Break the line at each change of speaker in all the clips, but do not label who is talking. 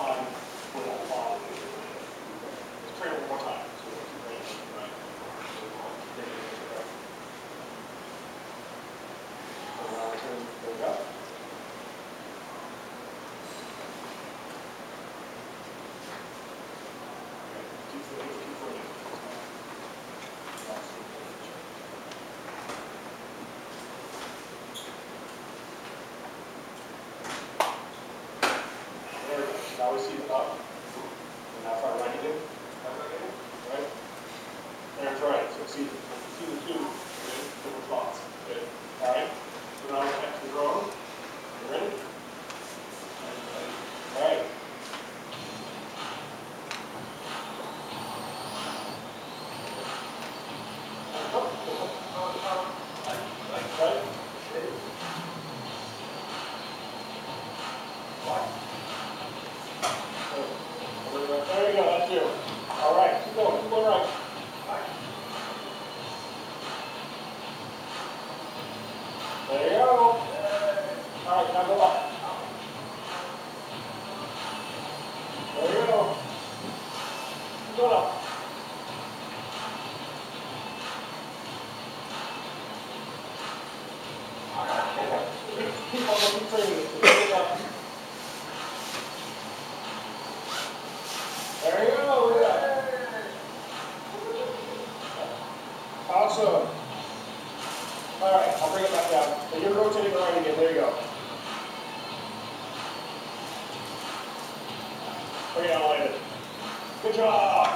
time without following it. Let's try it one more time. So let's try it right. There we go. Now we see the up, and now try right again. Right? That's right. So see the two different spots. Good. All right. So now we're back to the drawing. You ready? All right. There you go, that's you. All right, keep going right. There you go. All right, now go up. There you go. Keep going up. Keep on looking training. There you go. Awesome. All right, I'll bring it back down. So you're rotating right again. There you go. Bring it on later. Good job.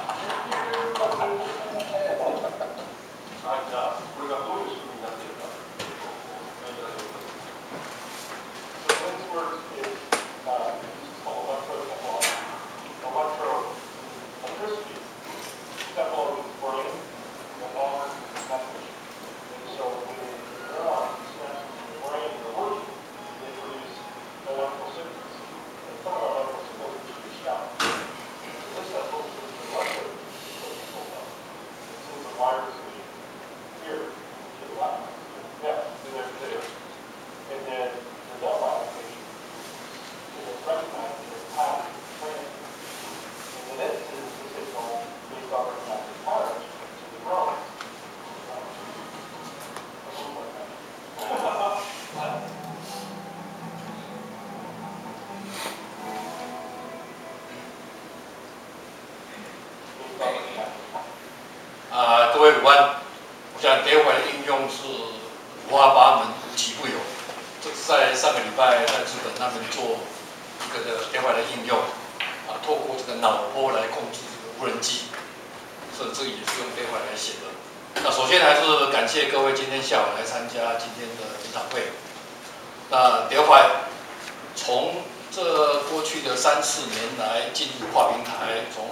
各位午安。我想德怀的应用是五花八门、无奇不有。这是在上个礼拜在日本那边做一个德怀的应用，透过这个脑波来控制这个无人机，所以这个也是用德怀来写的。那首先还是感谢各位今天下午来参加今天的研讨会。那德怀从这过去的3、4年来进入跨平台，从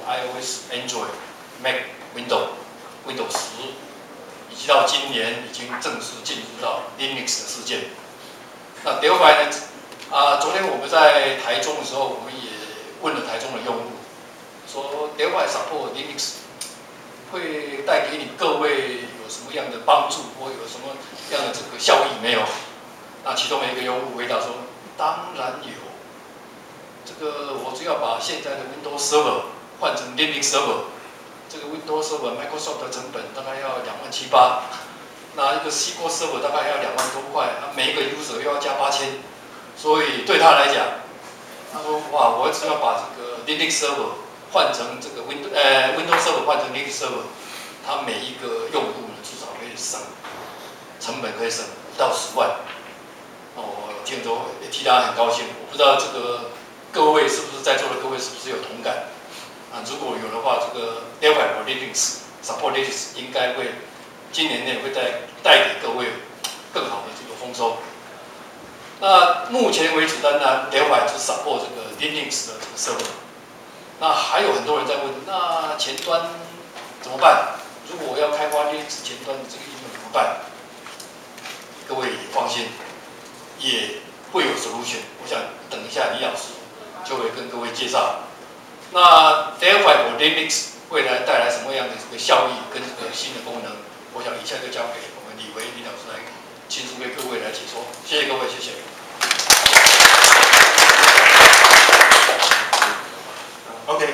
iOS、Android、Mac、Windows 10，以及到今年已经正式进入到 Linux 的世界。那德怀呢？昨天我们在台中的时候，我们也问了台中的用户，说德怀 support Linux 会带给你各位有什么样的帮助，或有什么样的这个效益没有？那其中的一个用户回答说，当然有。这个我只要把现在的 Windows Server 换成 Linux Server， 这个 Windows Server Microsoft 的成本大概要27800，那一个 SQL Server 大概要2万多块，每一个 user 又要加8000，所以对他来讲，他说哇，我只要把这个 Linux Server 换成这个 Windows Server 换成 Linux Server， 他每一个用户呢至少可以省成本可以省5到10万。那我听之后也替他很高兴，我不知道这个。各位是不是在座的各位是不是有同感？如果有的话，这个 Delphi Linux Support Linux 应该会今年内会带给各位更好的这个丰收。那目前为止，当然 Delphi 是 support 这个 Linux 的这个 server。那还有很多人在问，那前端怎么办？如果我要开发 Linux 前端的这个应用怎么办？各位也放心，也会有 solution。我想等一下李老师就会跟各位介绍。那 Delphi Linux 未来带来什么样的这个效益跟这个新的功能？我想以下就交给我们李维李老师来亲自为各位来解说。谢谢各位，谢谢。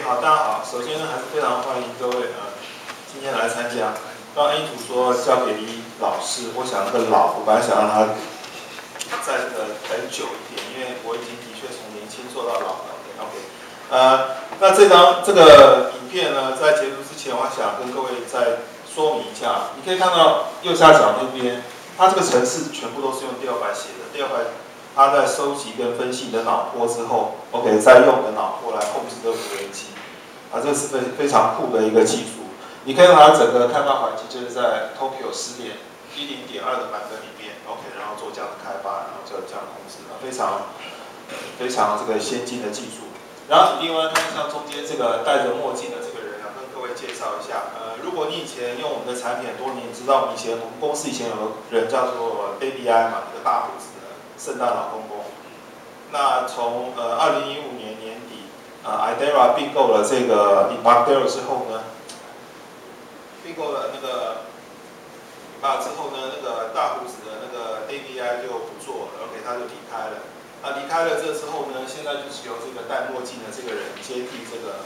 好，大家好。首先呢，还是非常欢迎各位今天来参加。刚刚 A 组说交给李老师，我想那个老，我本来想让他在这个等久一点，因为我已经的确从年轻做到老了。OK， 那这个影片呢，在结束之前，我想跟各位再说明一下。你可以看到右下角那边，它这个程式全部都是用调白写的，调白。它在收集跟分析你的脑波之后 ，OK， 再用你的脑波来控制这个无人机，这是非常酷的一个技术。你可以把它整个开发环境就是在 Tokyo 10.10.2的版本里面 ，OK， 然后做这样的开发，然后做这样的控制，非常这个先进的技术。然后另外看像中间这个戴着墨镜的这个人跟各位介绍一下。如果你以前用我们的产品很多年，你知道我们公司以前有个人叫做 Baby I 嘛，一个大胡子。圣诞老公公。那从2015年年底，Idera 并购了这个 Embarcadero 之后呢，并购了那个之后呢，那个大胡子的那个 ABI 就不做了 ，OK， 他就离开了。离开了这之后呢，现在就是由这个戴墨镜的这个人接替这个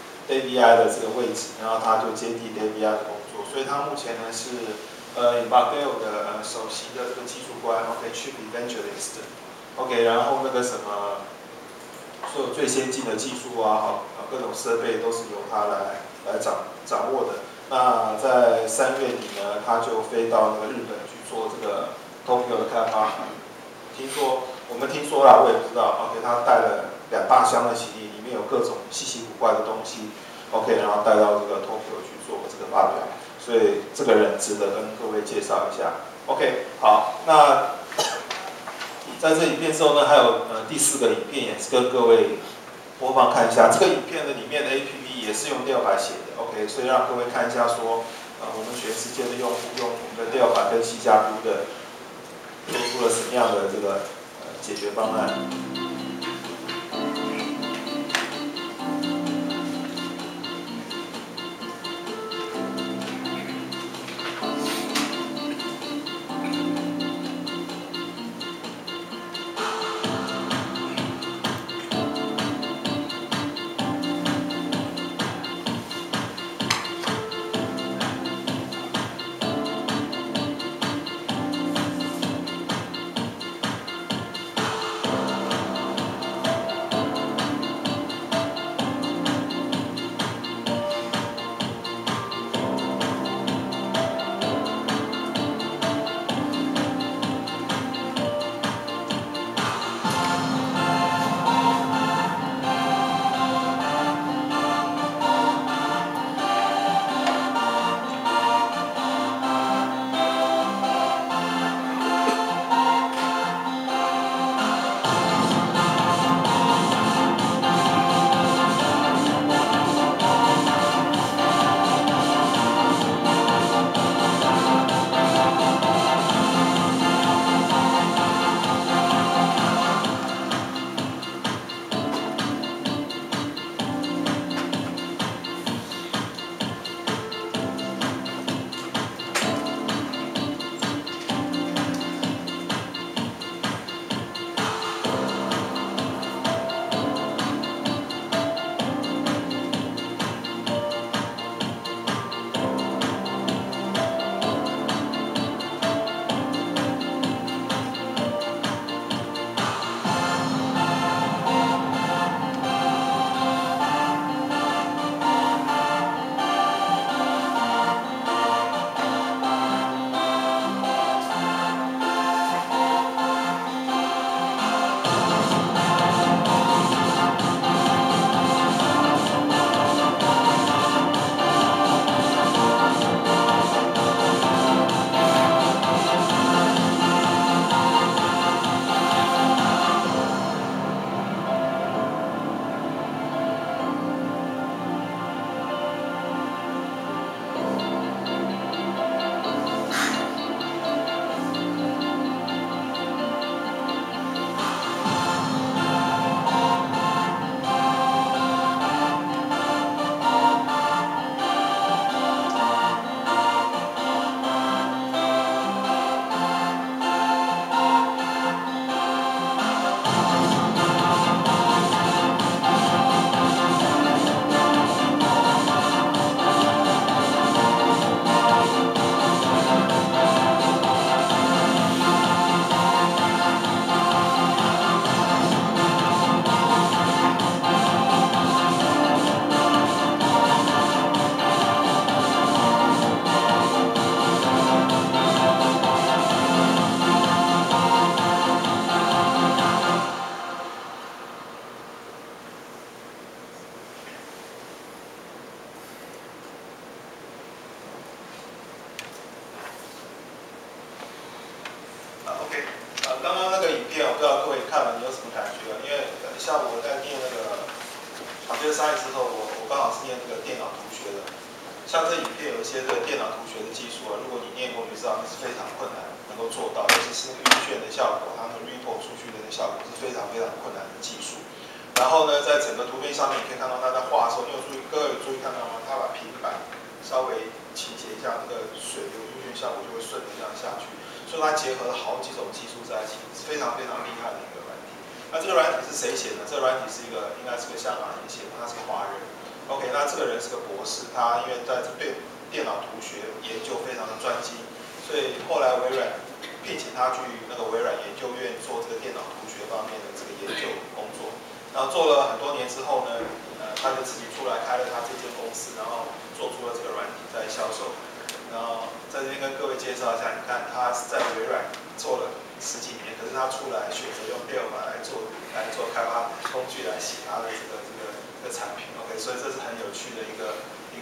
ABI 的这个位置，然后他就接替 ABI 的工作，所以他目前呢是。Embarcadero 的首席的这个技术官 ，OK，Chief Evangelist，OK， 然后那个什么，所有最先进的技术啊，各种设备都是由他来掌握的。那在3月底呢，他就飞到那个日本去做这个 Tokyo 的开发。我们听说啦，我也不知道 ，OK， 他带了2大箱的行李，里面有各种稀奇古怪的东西 ，OK， 然后带到这个 Tokyo 去做这个发表。所以这个人值得跟各位介绍一下。OK， 好，那在这影片之后呢，还有第4个影片也是跟各位播放看一下。这个影片的里面的 APP 也是用调白写的 ，OK， 所以让各位看一下说，我们全世界的用户用我们的调白跟C++的做出了什么样的这个解决方案。 上一之后，我刚好是念那个电脑图学的。像这影片有一些的电脑图学的技术啊，如果你念过，你知道那是非常困难能够做到，尤其是晕眩的效果，它们 report 出去的那效果是非常非常困难的技术。然后呢，在整个图片上面，你可以看到他在画的时候，各位有注意看到吗？他把平板稍微倾斜一下，那个水流晕眩效果就会顺着这样下去。所以它结合了好几种技术在一起，是非常非常厉害的一个软体。那这个软体是谁写的？这个软体是应该是个香港人写的，他是个华人。OK， 那这个人是个博士，他因为在对电脑图学研究非常的专精，所以后来微软聘请他去那个微软研究院做这个电脑图学方面的这个研究工作。然后做了很多年之后呢，他就自己出来开了他这间公司，然后做出了这个软体在销售。然后在这边跟各位介绍一下，你看他在微软做了10几年，可是他出来选择用 Delphi 来做开发工具来写他的这个产品。OK， 所以这是很有趣的一个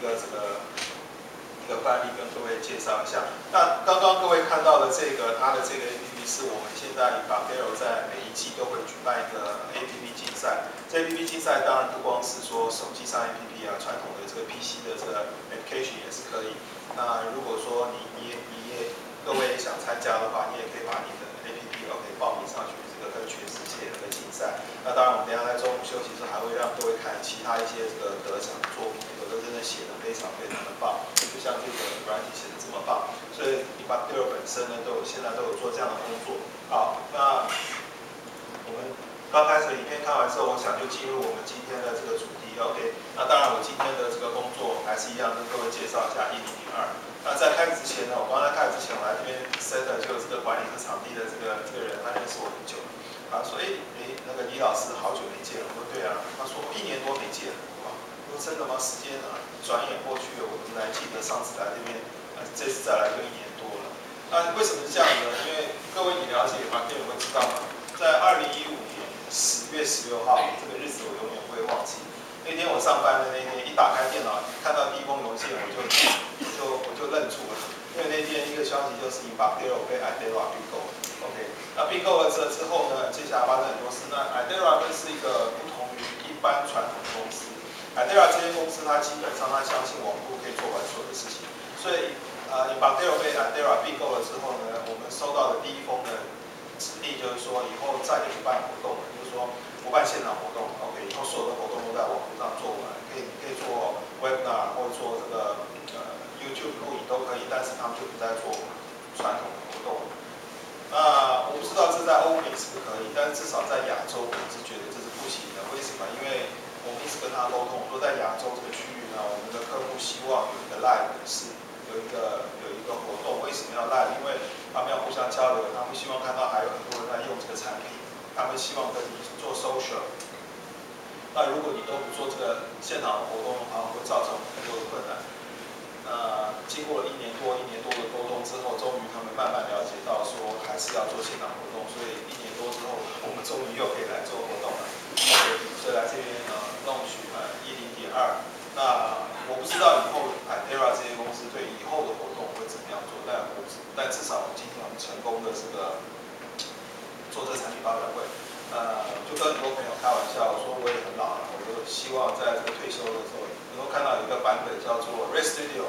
范例，跟各位介绍一下。那刚刚各位看到的它的这个 APP 是我们现在 Bugdero 在每一季都会举办一个 APP 竞赛。这 APP 竞赛当然不光是说手机上 APP 啊，传统的这个 PC 的这个 application 也是可以。那如果说各位也想参加的话，你也可以把你的 APP OK 报名上去，这个跟全世界的竞赛。那当然，我们等一下在中午休息时还会让各位看其他一些这个得奖作品，有的真的写得非常非常的棒，就像这个软体写得这么棒。所以你把 Bugdero 本身呢现在都有做这样的工作。好，那我们刚开始影片看完之后，我想就进入我们今天的这个主题。OK， 那当然我今天的这个工作还是一样跟各位介绍一下1002。那在开始之前呢，我刚才开始之前，我来这边 set 就是这个管理这场地的这个人，他认识我很久。他说：“那个李老师好久没见了。”我说：“对啊。”他说：“1年多没见了。”哇！我说：“真的吗？时间啊，转眼过去了，我怎么还记得上次来这边，这次再来就1年多了。”那为什么是这样呢？因为各位你了解嘛，各位会知道嘛，在2015年10月16号这个日子，我永远不会忘记。那天我上班的那天，一打开电脑，看到第一封邮件，我就愣住了，因为那天一个消息就是Bugdero被 Idera 并购。OK， 那并购了之后呢，接下来发生很多事。那 Idera 是一个不同于一般传统的公司。Idera 这间公司，它基本上它相信网络可以做完所有的事情，所以Bugdero 被 Idera 并购了之后呢，我们收到的第一封的指令就是说，以后再也不办活动了，就是说不办现场活动。OK， 以后所有的活动都在网络上做完，你可以做 Webinar 或者做这个YouTube 录影都可以，但是他们就不再做传统的活动。那我不知道这在欧美是不是可以，但是至少在亚洲，我是觉得这是不行的。为什么？因为我们一直跟他沟通，说在亚洲这个区域呢，我们的客户希望有一个 live 是有一个活动。为什么要 live？ 因为他们要互相交流，他们希望看到还有很多人在用这个产品，他们希望跟你做 social。那如果你都不做这个现场活动的话，会造成很多的困难。经过了1年多的沟通之后，终于他们慢慢了解到说还是要做现场活动，所以1年多之后，我们终于又可以来做活动了。所以来这边弄取10.2。那我不知道以后 Idera 这些公司对以后的活动会怎么样做，但至少今天我们成功的这个做这产品发表会。就跟很多朋友开玩笑，我说我也很老了，我就希望在这个退休的时候能够看到一个版本叫做 Red Studio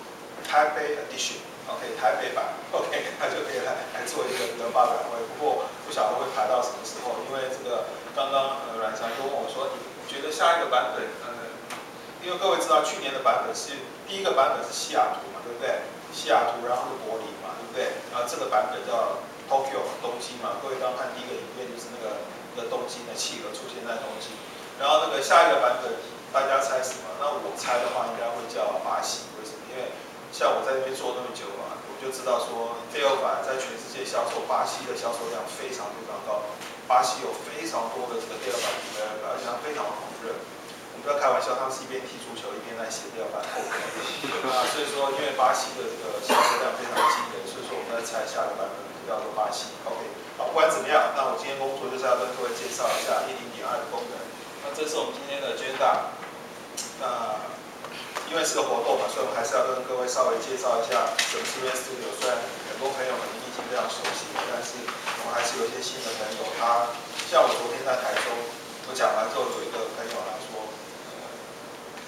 Taipei Edition。OK， 台北版 ，OK， 那就可以来做一个发表会。不过不晓得会排到什么时候，因为这个刚刚阮翔就问我说，你觉得下一个版本，因为各位知道去年的版本是第一个版本是西雅图嘛，对不对？西雅图，然后是柏林嘛，对不对？然后这个版本叫 Tokyo 东京嘛，各位刚看第一个影片就是那个东京的企鹅出现在东京，然后那个下一个版本大家猜什么？那我猜的话应该会叫巴西，为什么？因为像我在那边做那么久嘛，我就知道说 Delphi 在全世界销售，巴西的销售量非常非常高，巴西有非常多的这个 Delphi developer， 而且它非常的火热。我们不要开玩笑，他们是一边踢足球一边在写 Delphi code。所以说因为巴西的这个销售量非常惊人，所以说我们在猜下个版本叫做巴西。OK， 好，不管怎么样，那我今天工作就是要跟各位介绍一下10.2的功能。那这是我们今天的 agenda。那因为是个活动嘛，所以我们还是要跟各位稍微介绍一下什么是 Red Studio。虽然很多朋友可能已经非常熟悉了，但是我们还是有一些新的朋友。像我昨天在台中，我讲完之后，有一个朋友来说，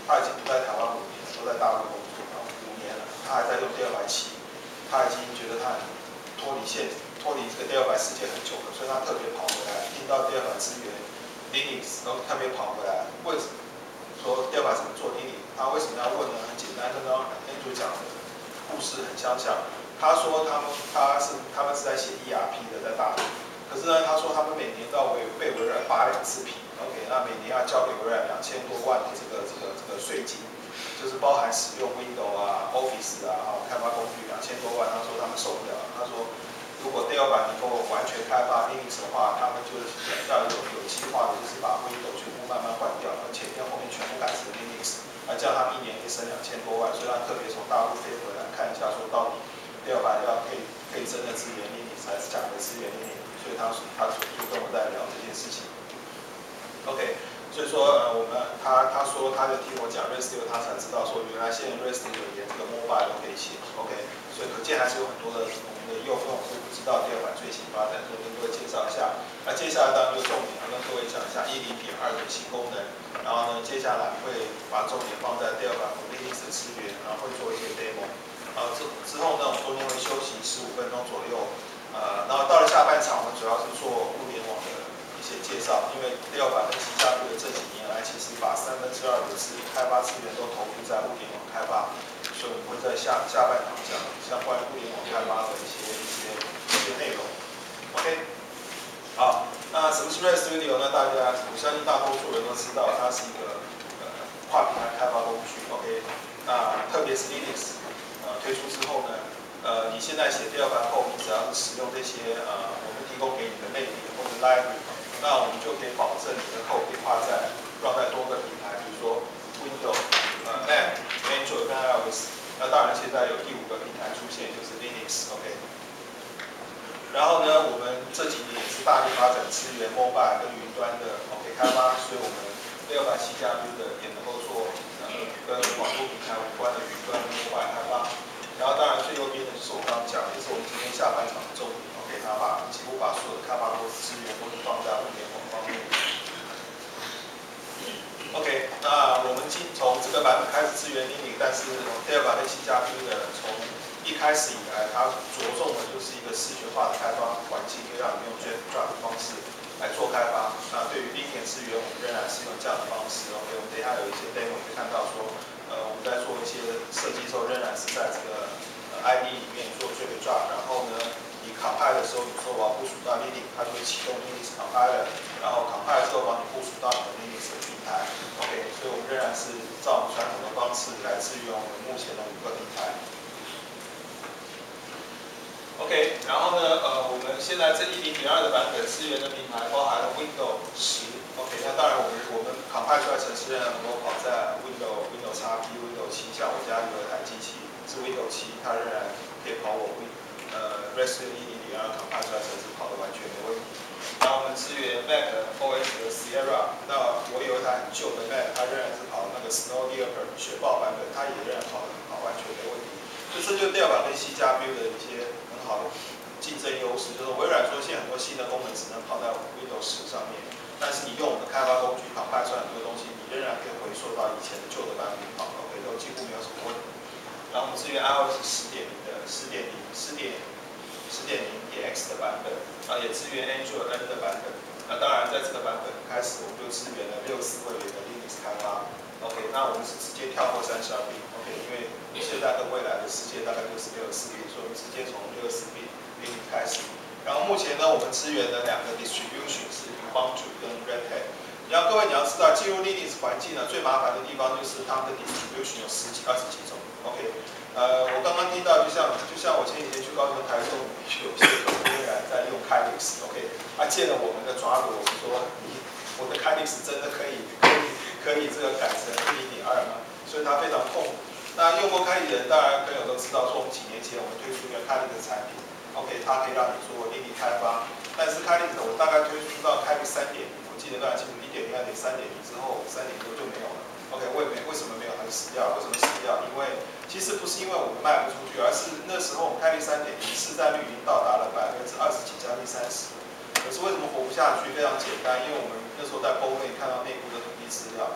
他已经不在台湾5年，都在大陆工作5年了，他还在用第2台7，他已经觉得他很脱离这个第2台世界很久了，所以他特别跑回来，听到第2台支援 Linux， 然后特别跑回来，为什么？说第2台怎么做 Linux？ 他为什么要问呢？很简单，跟刚刚 Andrew 讲的故事很相像。他说他们是在写 ERP 的，在大陆。可是呢，他说他们每年都要被微软扒2次皮 ，OK， 那每年要交给微软2000多万的这个税金，就是包含使用 Windows 啊、Office 啊、开发工具2000多万。他说他们受不了，他说如果第2版能够完全开发 Linux 的话，他们就是要有计划的，就是把 Windows 全部慢慢换掉，前面后面全部改成 Linux， 那这样他们1年可以省2000多万。所以他特别从大陆飞回来看一下，说到底第2版可以真的支援 Linux 还是假的支援 Linux。所以他就跟我在聊这件事情。OK， 所以说他说他就听我讲 REST 他才知道说原来现在 REST 连这个 mobile 都可以写。OK， 所以可见还是有很多的我们的用户都不知道第2版最新发展，所以跟各位介绍一下。那接下来当然就重点跟各位讲一下 10.2 的新功能，然后呢接下来会把重点放在第2版 Linux 的资源，然后会做一些 demo。之后呢我们中间会休息15分钟左右。然后到了下半场，我们主要是做物联网的一些介绍，因为第2版跟其加入的这几年来，其实把2/3的开发资源都投入在物联网开发，所以我们会在下半场讲相关物联网开发的一些内容。OK， 好，那什么是 REST Studio 呢？我相信大多数人都知道，它是一个跨平台开发工具。OK， 那特别是 Linux 推出之后呢？你现在写第2版后，你只要是使用这些我们提供给你的类别或者 library， 那我们就可以保证你的code可以跨在多个平台，比如说 Windows、Mac、Android 跟 iOS。那当然现在有第5个平台出现，就是 Linux。OK， 然后呢，我们这几年也是大力发展支援 mobile 跟云端的 OK 开发，所以我们第2版7+的也能够做跟网络平台无关的云端 mobile 开发。然后当然最右边的就是我刚刚讲的，也是我们今天下半场的重点。OK， 它几乎把所有的开发资源都是放在物联网方面。OK， 那我们从这个版本开始支援 Linux， 但是第2版跟7+的从一开始以来，它着重的就是一个视觉化的开发环境，可以让你用 drag and drop 的方式来做开发。那对于 Linux 资源，我们仍然是用这样的方式。OK， 我们等一下有一些 demo 可以看到说。我们在做一些设计的时候，仍然是在这个IDE 里面做 drag and drop， 然后呢，你 compile 的时候，你说我要部署到 Linux， 它就会启动 Linux compiler， 然后 compile 之后帮你部署到你的 Linux 的平台。OK， 所以我们仍然是照我们传统的方式来支援我们目前的5个平台。OK， 然后呢，我们现在这10.2的版本支援的平台包含了 Windows 10。OK， 那当然我们 compile 出来程式仍然能够跑在 Windows XP、Windows 7， 像我家里有一台机器是 Windows 7，它仍然可以跑我REST 10.2 compile 出来程式跑得完全没问题。然后我们支援 Mac OS 的 Sierra， 那我有一台很旧的 Mac， 它仍然是跑那个 Snow Leopard 雪豹版本，它也仍然跑得很好，完全没问题。所以这就是第2版跟7+的一些很好的竞争优势，就是微软说现在很多新的功能只能跑在 Windows 10上面。但是你用我们的开发工具compile出来很多东西，你仍然可以回溯到以前的旧的版本跑 ，OK， 都几乎没有什么问题。然后我们支援 iOS 10.0的10.0X 的版本，也支援 Android N 的版本。那当然，在这个版本开始，我们就支援了64位元的 Linux 开发。OK， 那我们是直接跳过32 bit， OK， 因为现在跟未来的世界大概就是64 bit， 所以我们直接从64 bit Linux 开始。然后目前呢，我们支援的2个 distribution 是 Ubuntu 跟 Red Hat。然后各位你要知道，进入 Linux 环境呢，最麻烦的地方就是它们的 distribution 有10几、20几种。OK， 我刚刚听到，就像我前几天去高雄台中，有些微软在用 Calyx， OK， 借了我们的爪子，我们说我的 Calyx 真的可以这个改成 10.2 吗？所以它非常痛苦。那用过 Calyx 的人，当然朋友都知道，说我们几年前我们推出一个 Calyx 的产品。OK， 它可以让你做Linux开发，但是Calyx我大概推出到Calyx 3.0， 我记得大概清楚1.0、2.0、3.0之后，3.0就没有了。OK， 为什么没有？它就死掉了。为什么死掉？因为其实不是因为我们卖不出去，而是那时候我们Calyx 3.0市占率已经到达了20%几，将近30%。可是为什么活不下去？非常简单，因为我们那时候在欧内看到内部的统计资料，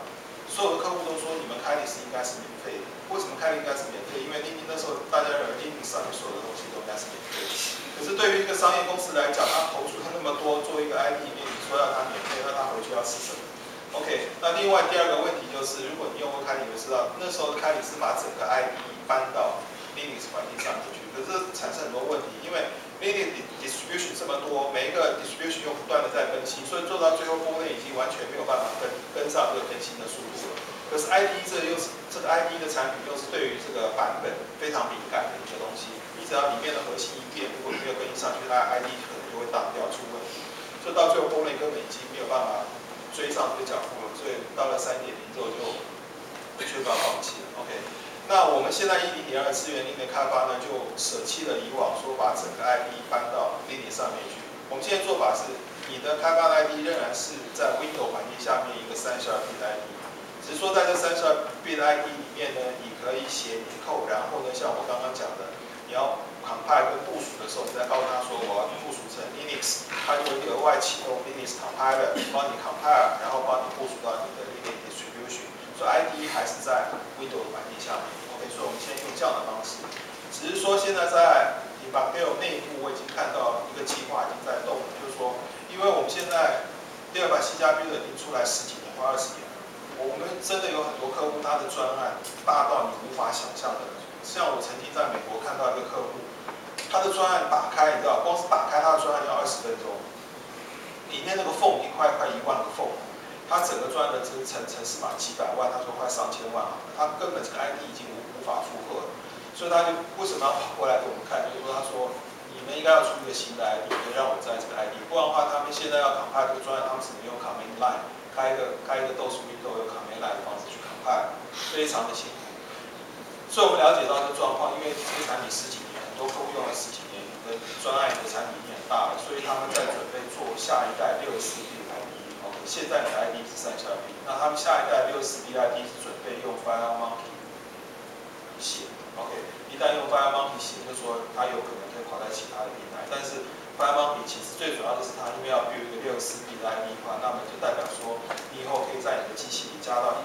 所有的客户都说你们开 Linux 应该是免费的。为什么开 Linux 应该是免费？因为那时候大家认为 Linux 上面所有的东西都应该是免费的。可是对于一个商业公司来讲，他投注他那么多做一个 IP 里面，你说要他免费，那他回去要吃什么 ？OK， 那另外第二个问题就是，如果你用过开 Linux，就知道那时候的开 Linux 是把整个 IP 搬到 Linux 环境上面去，可是产生很多问题，因为 Linux distribution 这么多，每一个 distribution 又不断的在更新，所以做到最后波类已经完全没有办法跟上这个更新的速度了。可是 IDE 这个 IDE 的产品又是对于这个版本非常敏感的一个东西，你只要里面的核心一变，如果没有更新上去，它 IDE 可能就会当掉出问题，所以到最后波类根本已经没有办法追上这个脚步了，所以到了3.0之后就宣告放弃了。OK。那我们现在1.0.2资源链的开发呢，就舍弃了以往说把整个 IP 搬到 Linux 上面去。我们现在做法是，你的开发的 IP 仍然是在 Windows 环境下面一个32bit IP， 只是说在这32bit IP 里面呢，你可以写你扣，然后呢，像我刚刚讲的，你要 compile 跟部署的时候，你再告诉他说我要部署成 Linux， 它就会额外启动 Linux compiler， 帮你 compile， 然后帮你部署到你的 Linux distribution。所以 IDE 还是在 Windows 环境下面 ，OK， 所以我们现在用这样的方式，只是说现在在 Debugger 内部，我已经看到一个计划已经在动了，就是说，因为我们现在第2版C++ 已经出来10几年或20年了，我们真的有很多客户，他的专案大到你无法想象的，像我曾经在美国看到一个客户，他的专案打开，你知道，光是打开他的专案要20分钟，里面那个缝一块1万个缝。他整个专的这个程式码几百万，他说快上千万，他根本这个 ID 已经无法负荷了，所以他就为什么要跑过来给我们看？就是说他说你们应该要出一个新的 ID， 可以让我在这个 ID， 不然的话他们现在要 compile 这个专案，他们只能用 command line 开一个 DOS window 用 command line 的方式去 compile， 非常的辛苦。所以我们了解到这个状况，因为这个产品10几年，很多客户用了10几年，的专案的产品已经很大了，所以他们在准备做下一代64bit ID。现在的 ID 是32bit， 那他们下一代64bit ID 是准备用 FireMonkey 写 ，OK， 一旦用 FireMonkey 写，就是说它有可能可以跑在其他的平台，但是 FireMonkey 其实最主要的是它因为要 build 一个64bit ID 的话，那么就代表说你以后可以在你的机器里加到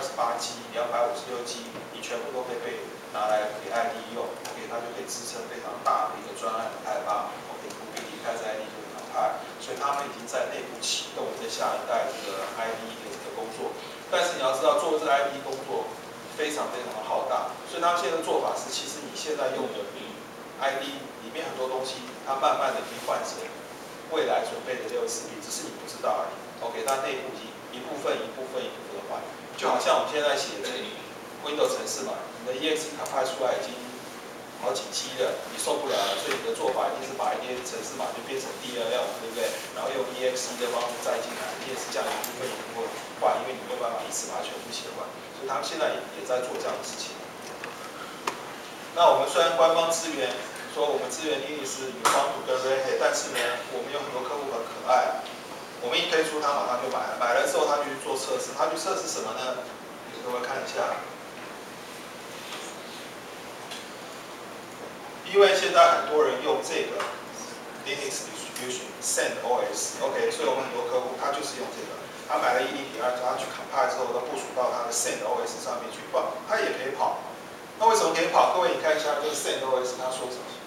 128G、256G， 你全部都可以被拿来给 ID 用 ，OK， 它就可以支撑非常大的一个专案的开发 ，OK， 不必离开这 ID 就会淘汰。所以他们已经在内部启动这下一代这个 ID 的这个工作，但是你要知道做这个 ID 工作非常非常的浩大，所以他们现在的做法是，其实你现在用的 ID 里面很多东西，它慢慢的已经换成未来准备的64bit，只是你不知道而已。OK， 它内部已经一部分的换，就好像我们现在写的 Windows 程式嘛，你的 EXE 卡派出来已经好几 G 了，你受不了了，所以你的做法一定是把一些程式码就变成 DLL， 对不对？然后用 EXE 的方式载进来，你也是这样一部分换，因为你没有办法一次把它全部写完，所以他们现在也在做这样的事情。那我们虽然官方资源说我们资源Linux有帮助跟 Red Hat， 但是呢，我们有很多客户很可爱，我们一推出他马上就买了，买了之后他就去做测试，他去测试什么呢？给各位看一下。因为现在很多人用这个 Linux distribution CentOS，OK， 所以我们很多客户他就是用这个，他买了1.0.2，他去 compile 之后，他部署到他的 CentOS 上面去放，他也可以跑。那为什么可以跑？各位你看一下这个 CentOS 他说什么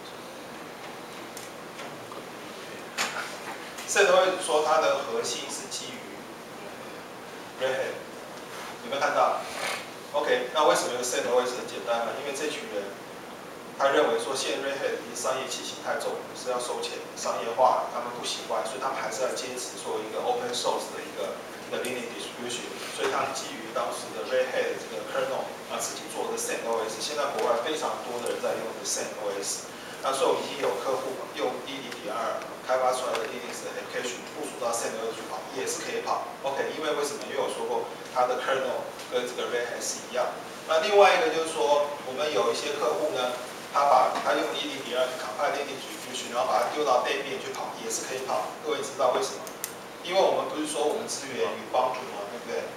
？CentOS 说它的核心是基于 Red Hat， 有没有看到 ？OK， 那为什么有 CentOS 很简单呢？因为这群人。他认为说，现在 Red Hat 的商业气息太重，是要收钱、商业化，他们不习惯，所以他们还是要坚持做一个 open source 的一个 Linux distribution。所以他们基于当时的 Red Hat 的这个 kernel， 自己做的 CentOS。现在国外非常多的人在用的 CentOS。那所以我们已经有客户用1.0.2开发出来的 Linux 的 application 部署到 CentOS 去跑，也是可以跑。OK， 因为为什么？因为我说过，它的 kernel 跟这个 Red Hat 是一样。那另外一个就是说，我们有一些客户呢。他用1.0.2 compile Linux distribution， 然后把它丢到 Debian 去跑，也是可以跑。各位知道为什么？因为我们不是说我们支援与帮助吗？对不对？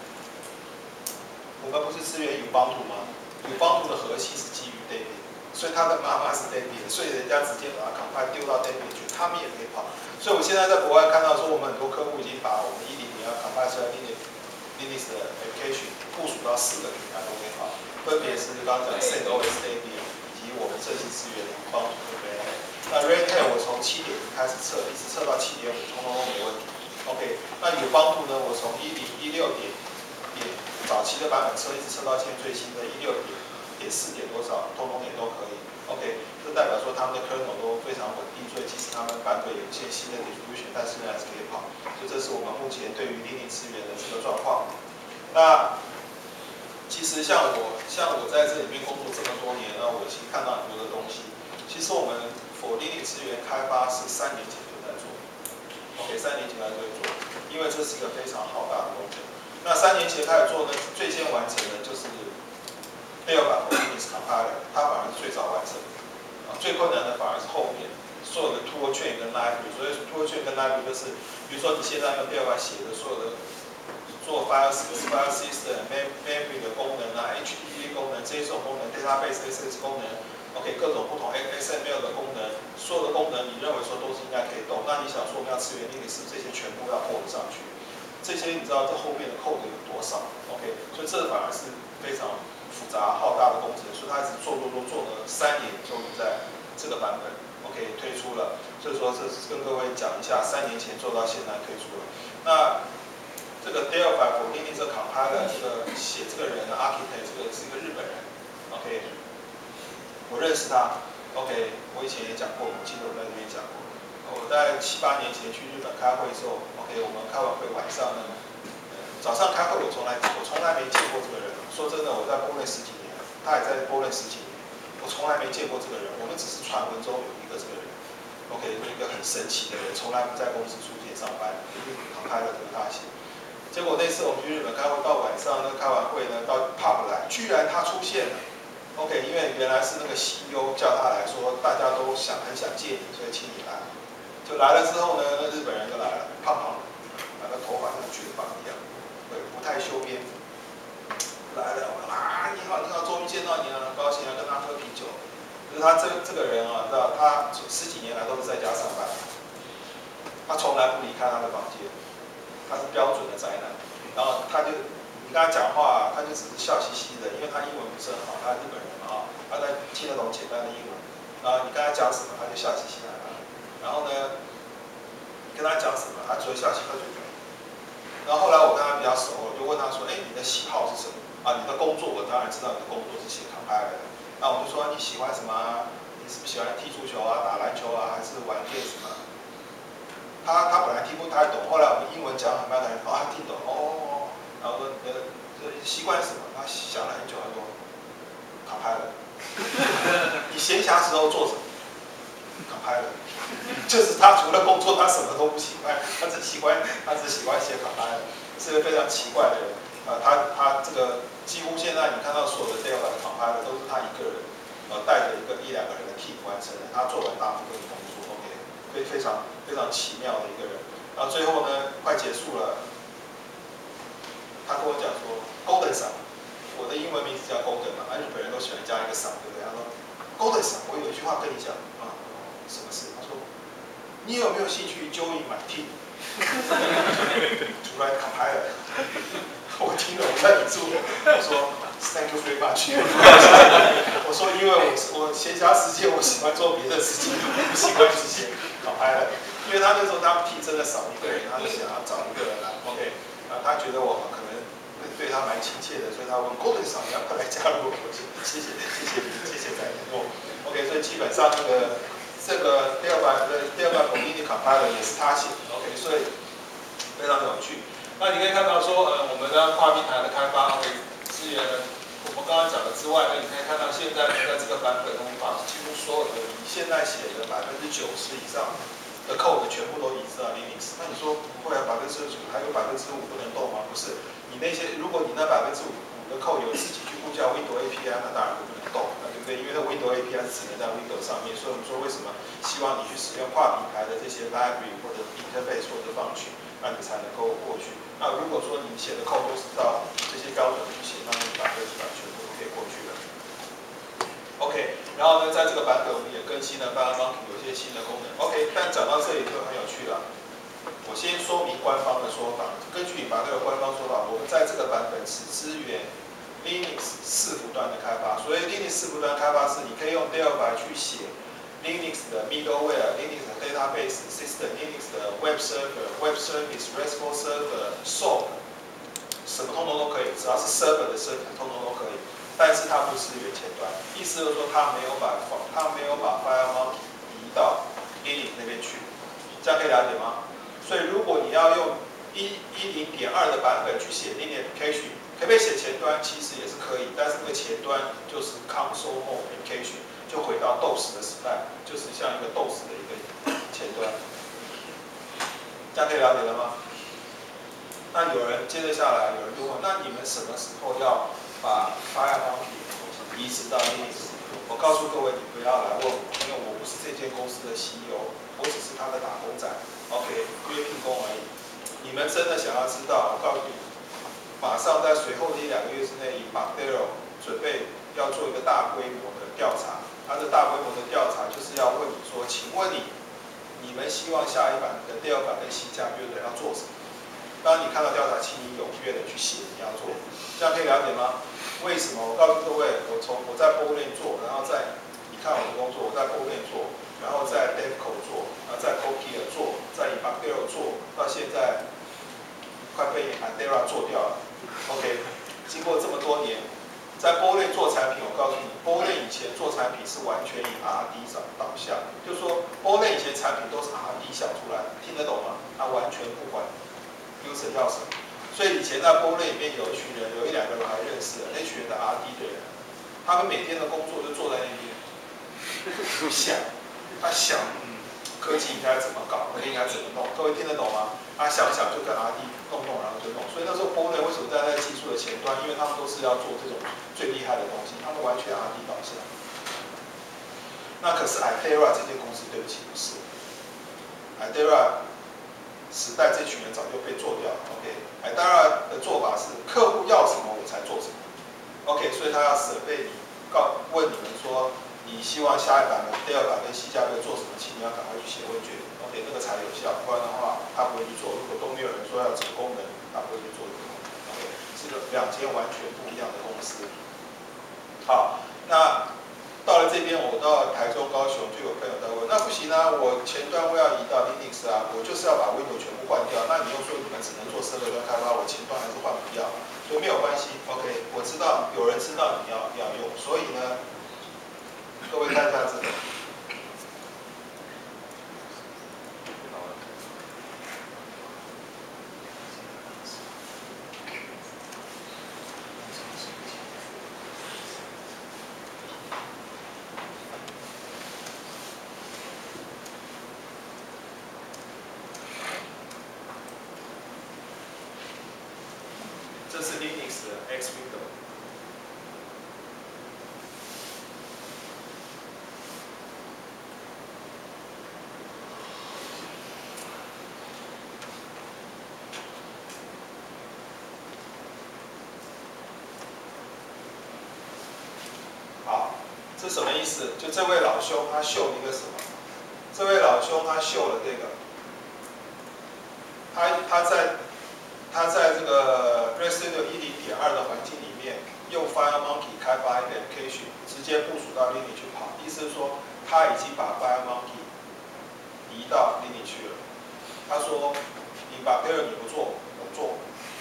我们不是支援与帮助吗？与帮助的核心是基于 Debian， 所以它的妈妈是 Debian， 所以人家直接把它 compile 丢到 Debian 去，他们也可以跑。所以我现在在国外看到说，我们很多客户已经把我们1.0.2 compile 出来 Linux Linux 的 application 部署到4个平台都可以跑，分别是刚刚讲 CentOS Debian 以及我们设计资源的帮助对不对？那 Red Hat 我从7.0开始测，一直测到7.5，通通都没问题。OK， 那有帮助呢？我从10.16早期的版本测，一直测到现在最新的16.4多少，通通也都可以。OK， 这代表说他们的 kernel 都非常稳定，所以即使他们版本有一些新的 distribution， 但是仍然是可以跑。所以这是我们目前对于 Linux 资源的这个状况。那其实像我在这里面工作这么多年，那我其实看到很多的东西。其实我们 for Linux 资源开发是3年前就在做。OK，3年前就在做，因为这是一个非常浩大的工程。那3年前开始做呢，最先完成的就是第2版 Linux Compiler， 它反而是最早完成的。最困难的反而是后面所有的 tool chain 跟 library。所以 tool chain 跟 library 就是，比如说你现在用第2版写的所有的做 file system、memory 的功能啊、HTTP 功能、JSON 功能、database access 功能。OK， 各种不同 XML 的功能，所有的功能你认为说都是应该可以动，那你想说我们要支援 Linux， 这些全部要 port 上去，这些你知道这后面的 code 有多少 ？OK， 所以这反而是非常复杂浩大的工程，所以他一直做了3年，终于在这个版本 OK 推出了。所以说这是跟各位讲一下，3年前做到现在推出了。那这个 Delphi for Linux Compiler 这个写这个人的 architect 这个是一个日本人 ，OK。我认识他 ，OK， 我以前也讲过，我记得我在那边讲过。我在7、8年前去日本开会的时候 ，OK， 我们开完会晚上呢，早上开会我从来没见过这个人。说真的，我在波兰10几年，他也在波兰10几年，我从来没见过这个人。我们只是传闻中有一个这个人 ，OK， 一个很神奇的人，从来不在公司出现上班，航拍了这个大写。结果那次我们去日本开会，到晚上呢，开完会呢，到 pub 来，居然他出现了。OK， 因为原来是那个 CEO 叫他来说，大家都很想见你，所以请你来。就来了之后呢，那日本人就来了，胖胖的，那个头发像卷发一样，对，不太修边幅。来了，啊，你好，终于见到你了，很高兴要跟他喝啤酒。可是他这个人啊，知道他10几年来都是在家上班，他从来不离开他的房间，他是标准的宅男。然后他就。你跟他讲话，他就只是笑嘻嘻的，因为他英文不是很好，他是日本人嘛他在听得懂简单的英文。然后你跟他讲什么，他就笑嘻嘻的。然后呢，你跟他讲什么，他只会笑嘻嘻的。然后后来我跟他比较熟，我就问他说：“哎，你的喜好是什么？你的工作我当然知道你的工作是写Compiler的。那我就说你喜欢什么啊？你是不是喜欢踢足球啊、打篮球啊，还是玩 game 什么？”他本来听不太懂，后来我们英文讲很慢的，他听懂哦。然后说习惯是什么？他想了很久，他说Compiler。你闲暇时候做什么？Compiler。就是他除了工作，他什么都不喜欢，他只喜欢写Compiler，是个非常奇怪的人。他这个几乎现在你看到所有的 Delphi 的Compiler都是他一个人，带着1、2个人的 team 完成的，他做完大部分的工作 ，OK， 非常奇妙的一个人。然后最后呢，快结束了。他跟我讲说 ，Golden 桑，我的英文名字叫 Golden 嘛，日本人都喜欢加一个桑，对不对？他说 Golden 桑，我有一句话跟你讲什么事？他说，你有没有兴趣 join my team？ 出来 Compiler， 我听了我在语助，我说 Thank you very much。我说因为我闲暇时间我喜欢做别的事情，不喜欢去写Compiler，因为他那时候他们 team 真的少一个人，他就想要找一个人来 ，OK。他觉得我可能对他蛮亲切的，所以他问 Golden 桑你要快来加入我，谢谢再联络。OK， 所以基本上这个第2版 Linux Compiler 也是他写的 ，OK， 所以非常有趣。那你可以看到说，我们的跨平台的开发 ，OK， 资源呢，我们刚刚讲的之外呢，你可以看到现在在这个版本，我们把几乎所有的你现在写的90%以上的 code 全部都移植到 Linux， 那你说不会啊？9%还有5%不能动吗？不是，你那些如果你那5%的 code 有自己去呼叫 Windows API， 那当然不能动，对不对？因为那 Windows API 是只能在 Windows 上面，所以我们说为什么希望你去使用跨平台的这些 library 或者 interface 或者 function， 那你才能够过去。那如果说你写的 code 都是到这些标准去写，那你100%全部都可以过去了。OK， 然后呢，在这个版本我们也更新了 Monkey 有一些新的功能。OK， 但讲到这里就很有趣了。 我先说明官方的说法。根据Embarcadero官方说法，我们在这个版本只支援 Linux 伺服端的开发。所以 Linux 伺服端开发是你可以用 Delphi 去写 Linux 的 middleware、Linux 的 database system、Linux 的 web server、web service、RESTful server、SOAP， 什么通通都可以，只要是 server 的 server 通通都可以。但是它不支援前端，意思就是说它没有把 FireMonkey 移到 Linux 那边去，这样可以了解吗？所以如果你要用1.10.2的版本去写 Linux application， 可不可以写前端？其实也是可以，但是那个前端就是 console mode application， 就回到 DOS 的时代，就是像一个 DOS 的一个前端，这样可以了解了吗？那有人接着下来，有人就问，那你们什么时候要把 FireMonkey 移植到 Linux？ 我告诉各位，你不要来问我，因为我不是这间公司的 CEO， 我只是他的打工仔 ，OK， 约聘工而已。你们真的想要知道，我告诉你，马上在随后的1-2个月之内，Embarcadero 准备要做一个大规模的调查。它的大规模的调查就是要问你说，请问你们希望下一版的第2版跟C++要做什么？当你看到调查，请你踊跃的去写你要做，这样可以了解吗？为什么？我告诉各位，我在 Bolin 做，然后你看我的工作，我在 Bolin 做，然后在 Devco 做，然后在 Cokia 做，在 Embarcadero 做，到现在快被 Adera 做掉了。OK， 经过这么多年，在 Bolin 做产品，我告诉你 ，Bolin 以前做产品是完全以 R&D 导向，就是说 Bolin 以前产品都是 R&D 想出来的，听得懂吗？他完全不管 user 要什么。所以以前在Bolin里面有一群人，有1-2个人还认识的，那群人的 R&D 的人，他们每天的工作就坐在那边想，他想，科技应该怎么搞，应该怎么弄，各位听得懂吗？他想想就跟 R&D 弄，然后就弄。所以那时候Bolin为什么站在技术的前端？因为他们都是要做这种最厉害的东西，他们完全 R&D 导向。那可是 Adera 这间公司，对不起，不是 Adera。时代这群人早就被做掉了 ，OK。Adera 的做法是客户要什么我才做什么 ，OK。所以他要survey你，问你们说，你希望下一版的第2版跟C++做什么，请你要赶快去写问卷 ，OK， 那个才有效，不然的话他不会去做。如果都没有人说要这个功能，他不会去做这个功能 ，OK。是2间完全不一样的公司。好，那。到了这边，我到台中、高雄就有朋友在问，那不行啊，我前端我要移到 Linux 啊，我就是要把 Windows 全部换掉。那你又说你们只能做server端开发，我前端还是换不掉，所以没有关系。OK， 我知道有人知道你要用，所以呢，各位看一下这个。这是 Linux 的 X-Window。好，这什么意思？就这位老兄他秀了一个什么？这位老兄他秀了这个，他在这个 REST 1.0.2的环境里面，用 FireMonkey 开发一个 application， 直接部署到 Linux 去跑。意思是说，他已经把 FireMonkey 移到 Linux 去了。他说：“你把 Embarcadero 你不做，我做。”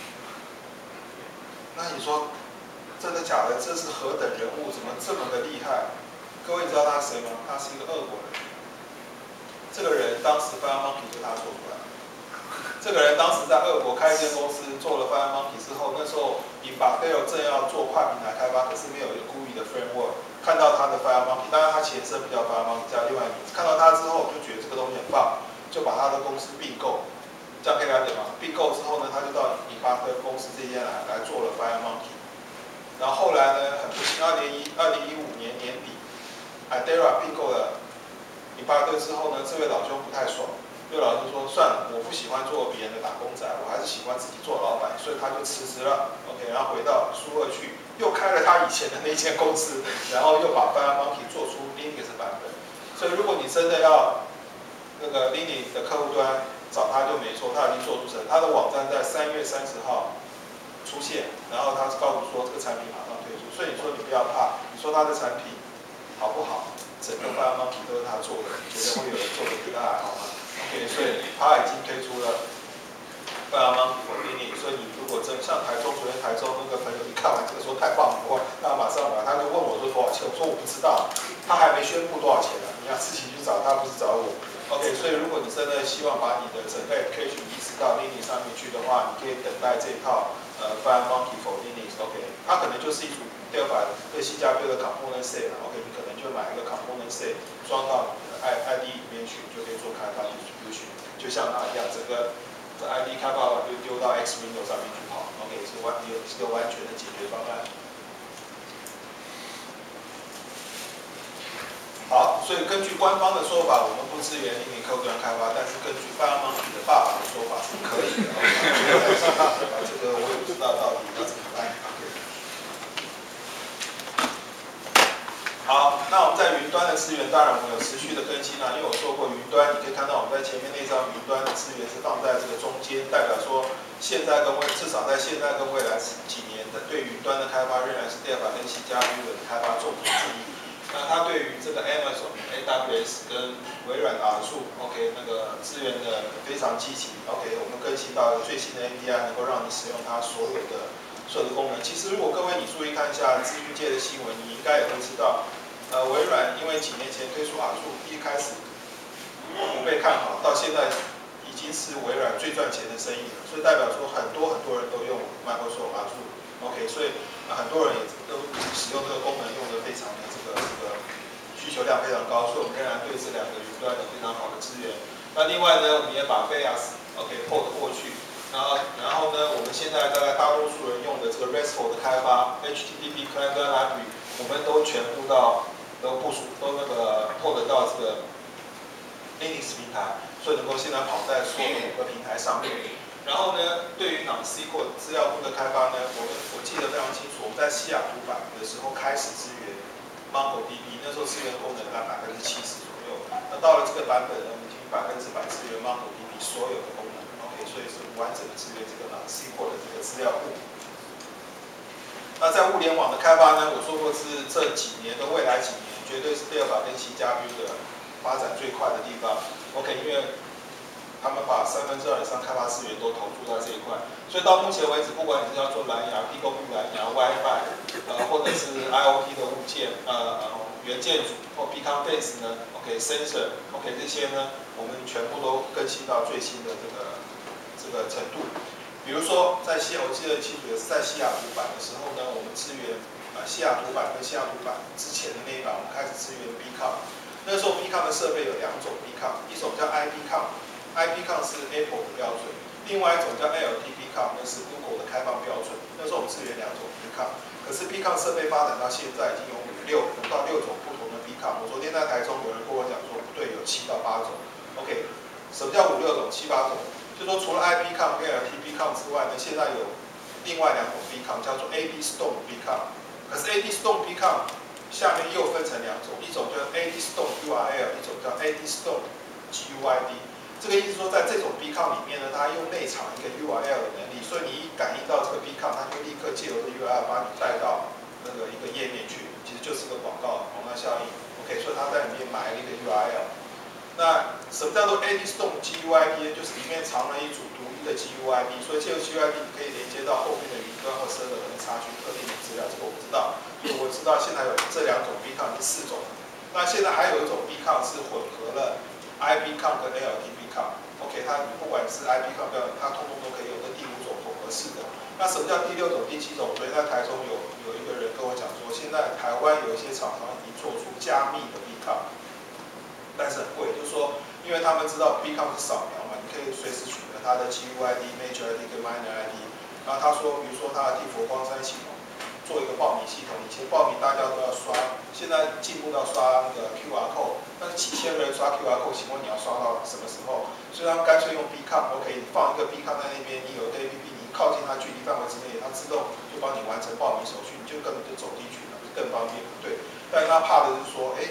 那你说真的假的？这是何等人物？怎么这么的厉害？各位知道他是谁吗？他是一个俄国人。这个人当时 FireMonkey 就他做出来的。这个人当时在俄国开一间公司，做了 FireMonkey 之后，那时候Embarcadero正要做跨平台开发，可是没有一个GUI的 framework。看到他的 FireMonkey， 当然他前身不叫 FireMonkey， 叫另外一个名字。看到他之后，就觉得这个东西很棒，就把他的公司并购。这样可以了解吗？并购之后呢，他就到Embarcadero公司这边来做了 FireMonkey。然后后来呢，很不幸，2015年年底 ，Adera 并购了Embarcadero之后呢，这位老兄不太爽。这位老兄说：“算了，我不喜欢做别人的打工仔，我还是喜欢自己做老板，所以他就辞职了。OK， 然后回到苏俄去，又开了他以前的那间公司，然后又把 FireMonkey 做出 Linux 版本。所以，如果你真的要那个 Linux 的客户端找他就没错，他已经做出成，他的网站在3月30号出现，然后他告诉说这个产品马上推出，所以你说你不要怕，你说他的产品好不好，整个 FireMonkey 都是他做的，你觉得会有人做的比他还好吗 ？OK， 所以他已经推出了 FireMonkey for Linux， 所以你如果真像昨天台中那个朋友一看完这个说太棒了，那马上买，他就问我说多少钱，我说我不知道，他还没宣布多少钱呢，你要自己去找他，不是找我。OK， 所以如果你真的希望把你的整个 application 移植到 Linux 上面去的话，你可以等待这套FireMonkey for Linux。OK， 它可能就是一组Delphi 对新加坡的 component set。OK， 你可能就买一个 component set 装到你的 ID 里面去，你就可以做开发 distribution， 就像它一样，整个ID 开发完就丢到 X Window 上面去跑。OK， 是一个完全的解决方案。好，所以根据官方的说法，我们不支援Linux客户端开发，但是根据 FireMonkey 的爸爸的说法是可以的。这个我也不知道到底要怎么办。好，那我们在云端的资源，当然我们有持续的更新因为我说过云端，你可以看到我们在前面那张云端的资源是放在这个中间，代表说现在跟至少在现在跟未来几年的对云端的开发仍然是 Delphi 跟C++ 的开发重点之一。那它对于这个 Amazon、AWS 跟微软 Azure，OK， 那个资源的非常积极。OK， 我们更新到最新的 API， 能够让你使用它所有的功能。其实如果各位你注意看一下资讯界的新闻，你应该也会知道，微软因为几年前推出 Azure， 一开始不被看好，到现在已经是微软最赚钱的生意了，所以代表说很多人都用 Microsoft Azure。OK， 所以很多人也都使用这个功能，用的非常的这个需求量非常高，所以我们仍然对这两个云端有非常好的资源。那另外呢，我们也把 VS port 过去，然后呢，我们现在大概大多数人用的这个 RESTful 的开发 HTTP Client Library， 我们都全部都那个 port 到这个 Linux 平台，所以能够现在跑在所有5个平台上面。然后呢，对于NoSQL 资料库的开发呢，我记得非常清楚，我们在西雅图版的时候开始支援 MongoDB， 那时候支援功能在70%左右。那到了这个版本呢，我们已经100%支援 MongoDB 所有的功能。OK， 所以是完整的支援这个 NoSQL 的这个资料库。那在物联网的开发呢，我说过是这几年的未来几年，绝对是Delphi跟C++的发展最快的地方。OK， 因为他们把2/3以上开发资源都投注在这一块，所以到目前为止，不管你是要做蓝牙、低功率蓝牙、WiFi， 或者是 IoT 的物件，元件组或 Beacon Base 呢 ，OK Sensor，OK 这些呢，我们全部都更新到最新的这个程度。比如说我记得清楚的是在西雅图版的时候呢，我们支援西雅图版跟西雅图版之前的那一版，我们开始支援 Beacon。那时候 Beacon 的设备有2种 Beacon， 一种叫 iBeacon。iBeacon 是 Apple 的标准，另外一种叫 LTBeacon， 那是 Google 的开放标准。那时候我们支援2种 Beacon， 可是 Beacon 设备发展到现在已经有5到6种不同的 Beacon。我昨天在台中有人跟我讲说，不对，有7到8种。OK， 什么叫5、6种、7、8种？就说除了 iBeacon 跟 LTBeacon 之外呢，现在有另外2种 Beacon， 叫做 AD-Stone Beacon。可是 AD-Stone Beacon 下面又分成2种，一种叫 AD-Stone URL， 一种叫 AD-Stone GUID。这个意思说，在这种 Beacon 里面呢，它用内藏一个 URL 的能力，所以你一感应到这个 Beacon， 它就立刻借由这个 URL 把你带到那个一个页面去，其实就是个广告效应。OK， 所以它在里面埋了一个 URL。那什么叫做 AD-Stone GUID 呢？就是里面藏了一组独立的 GUID， 所以这个 GUID 你可以连接到后面的云端或 server 能查询特定的资料，这个我不知道。所以我知道现在有这2种 Beacon 是4种。那现在还有一种 Beacon 是混合了 iBeacon 跟 LTBeacon。OK， 它不管是 iBeacon 它通通都可以有这第5种混合式的。那什么叫第6种、第7种？所以在台中有一个人跟我讲说，现在台湾有一些厂商已经做出加密的 Beacon， 但是很贵，就是说，因为他们知道 Beacon 是扫描嘛，你可以随时取得它的 GUID、Major ID 跟 Minor ID。然后他说，比如说他的地佛光山系统做一个报名系统，以前报名大家都要刷，现在进步到刷那个 QR code， 但是几千人刷 QR code， 请问你要刷到什么时候？所以他们干脆用 Beacon，OK， 你放一个 Beacon 在那边，你有一个 APP， 你靠近它距离范围之内，它自动就帮你完成报名手续，你就根本就走进去了，更方便，对。但是他怕的是说，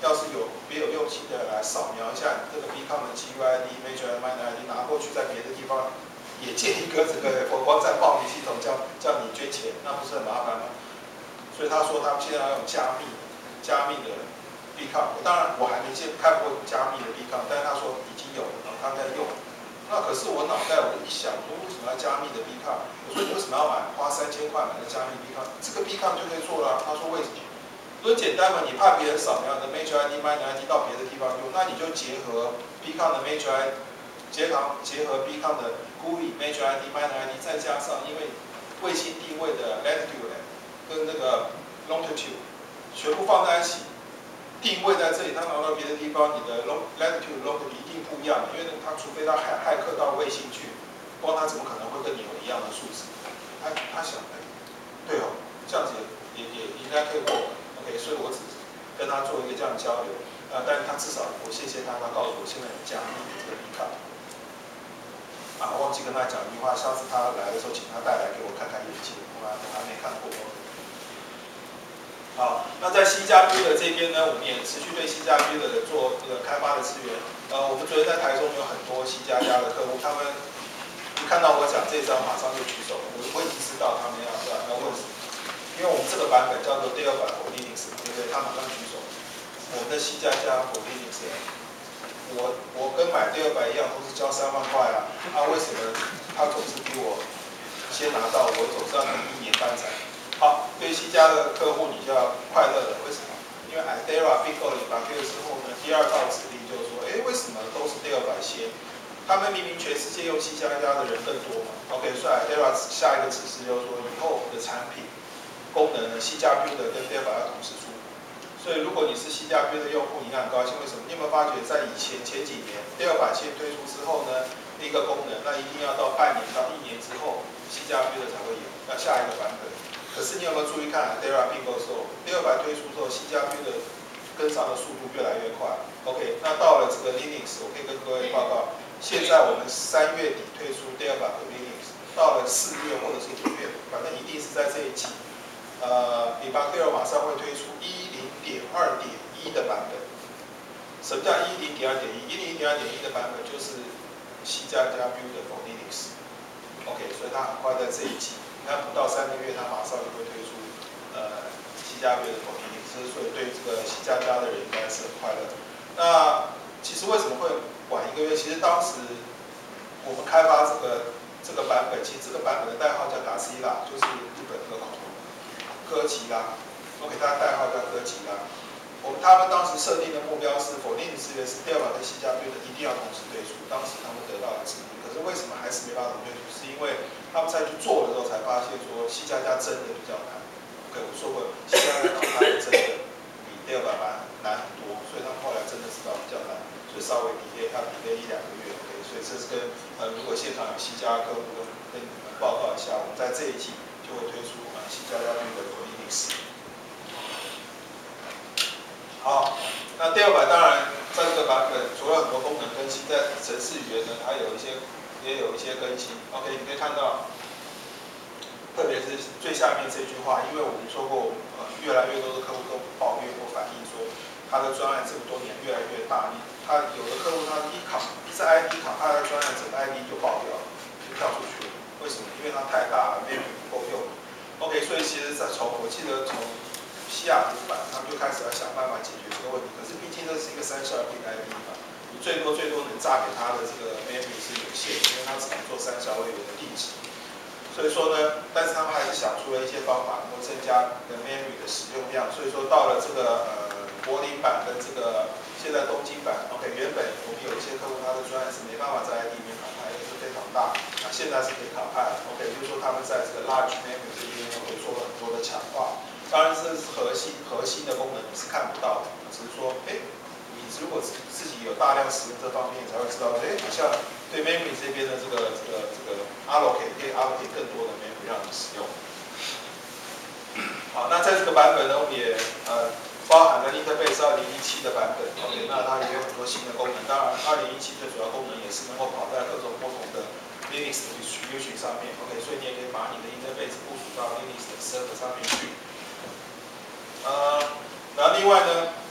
要是有别有用心的人来扫描一下你这个 Bcom 的 GUID、Major ID、Minor ID 拿过去，在别的地方也建一个这个佛光站报名系统，叫你捐钱，那不是很麻烦吗？所以他说他们现在要用加密的 Bcom， 当然我还没看过加密的 Bcom， 但是他说已经有了，他在用。那可是我脑袋我一想说，为什么要加密的 Bcom？ 我说你为什么要花3000块买个加密 Bcom？ 这个 Bcom 就可以做了。他说为什么？很简单嘛，你怕别人扫描你的 Major ID、Minor ID 到别的地方用，那你就结合 Bcom 的 Major ID， 结合 Bcom 的 GUI、Major ID、Minor ID， 再加上因为卫星定位的 Latitude 跟那个 Longitude 全部放在一起。定位在这里，它拿到别的地方，你的 latitude、longitude 一定不一样，因为它除非他骇客到卫星去，不然他怎么可能会跟你有一样的数字？他想，对哦，这样子也应该可以过 ，OK， 所以我只是跟他做一个这样的交流，但是他至少我谢谢他，他告诉我现在有加密这个 Bcom。忘记跟他讲一句话，下次他来的时候，请他带来给我看看眼睛，我还没看过。好，那在C++的这边呢，我们也持续对C++的做这个开发的资源。我们昨天在台中有很多C++的客户，他们一看到我讲这张，马上就举手了。我已经知道他们要问什么，因为我们这个版本叫做第2版 for Linux， 对不对？他马上举手。我们的C++ for Linux， 我跟买第2版一样，都是交3万块啊。为什么他总是比我先拿到，我总是要等1年半载？好，对C++的客户你就要快乐了，为什么？因为 Idera Pickle 把这个之后呢，第2道指令就是说，为什么都是第2版先？他们明明全世界用C++的人更多嘛 ，OK， 所以 Idera 下一个指示就是说，以后的产品功能呢，C++ 的跟第2版要同时出。所以如果你是C++的用户，你很高兴，为什么？你有没有发觉在前几年第2版先推出之后呢，一个功能，那一定要到半年到1年之后，C++的才会有，要下一个版本。可是你有没有注意看 Idera Pickle 的时候，第2版推出之后，C++的跟上的速度越来越快。OK， 那到了这个 Linux， 我可以跟各位报告，现在我们3月底推出第2版的 Linux， 到了4月或者是5月，反正一定是在这一季。Libactero 马上会推出 10.2.1 的版本。什么叫 10.2.1？10.2.1 的版本就是 C++ Build for Linux。OK， 所以它很快在这一季。你看不到3个月，它马上就会推出C++的 for Linux， 所以对这个C++的人应该是很快乐。那其实为什么会晚1个月？其实当时我们开发这个版本，其实这个版本的代号叫 Godzilla， 就是日本的哥吉拉。我给它代号叫哥吉拉。他们当时设定的目标是 for Linux 资源是第2版跟C++的一定要同时推出。当时他们得到的指令，可是为什么还是没办法同时推出？是因为他们再去做的时候才发现说C++真的比较难。OK， 我说过C++脑袋真的比第2版难很多，所以他们后来真的知道比较难，所以稍微delay 1-2个月。OK， 所以这是跟如果现场有C++客户跟你们报告一下，我们在这一季就会推出C++的 Linux。好，那第2版当然在这个版本除了很多功能更新，在程式语言呢，它也有一些更新。OK， 你可以看到，特别是最下面这句话，因为我们说过，越来越多的客户都抱怨或反映说，他的专案这么多年越来越大，他有的客户他一次 ID 卡，他的专案整个 ID 就爆掉了，就跳出去了。为什么？因为它太大了，memory不够用。OK， 所以其实我记得从西雅图版，他们就开始要想办法解决这个问题。可是毕竟这是一个32bit ID 嘛，你最多能炸给它的这个 memory 是有限的，因为它只能做3小位元的地址。所以说呢，但是他们还是想出了一些方法，能够增加memory 的使用量。所以说到了这个柏林版跟这个现在东京版 ，OK， 原本我们有一些客户他的专案是没办法在 ID 里面卡派，也是非常大，那现在是可以卡派 ，OK， 就是说他们在这个 large memory 这边会做了很多的强化。当然，这是核心的功能你是看不到的，只是说，你如果自己有大量使用这方面，你才会知道，好像对 memory 这边的这个 allocate 可以 allocate 更多的 memory 让你使用。好，那在这个版本呢，我们也包含了 Interface 2017的版本 ，OK， 那它也有很多新的功能。当然，2017最主要功能也是能够跑在各种不同的 Linux 的 distribution 上面 ，OK， 所以你也可以把你的 Interface 部署到 Linux 的 server 上面去。然后另外呢，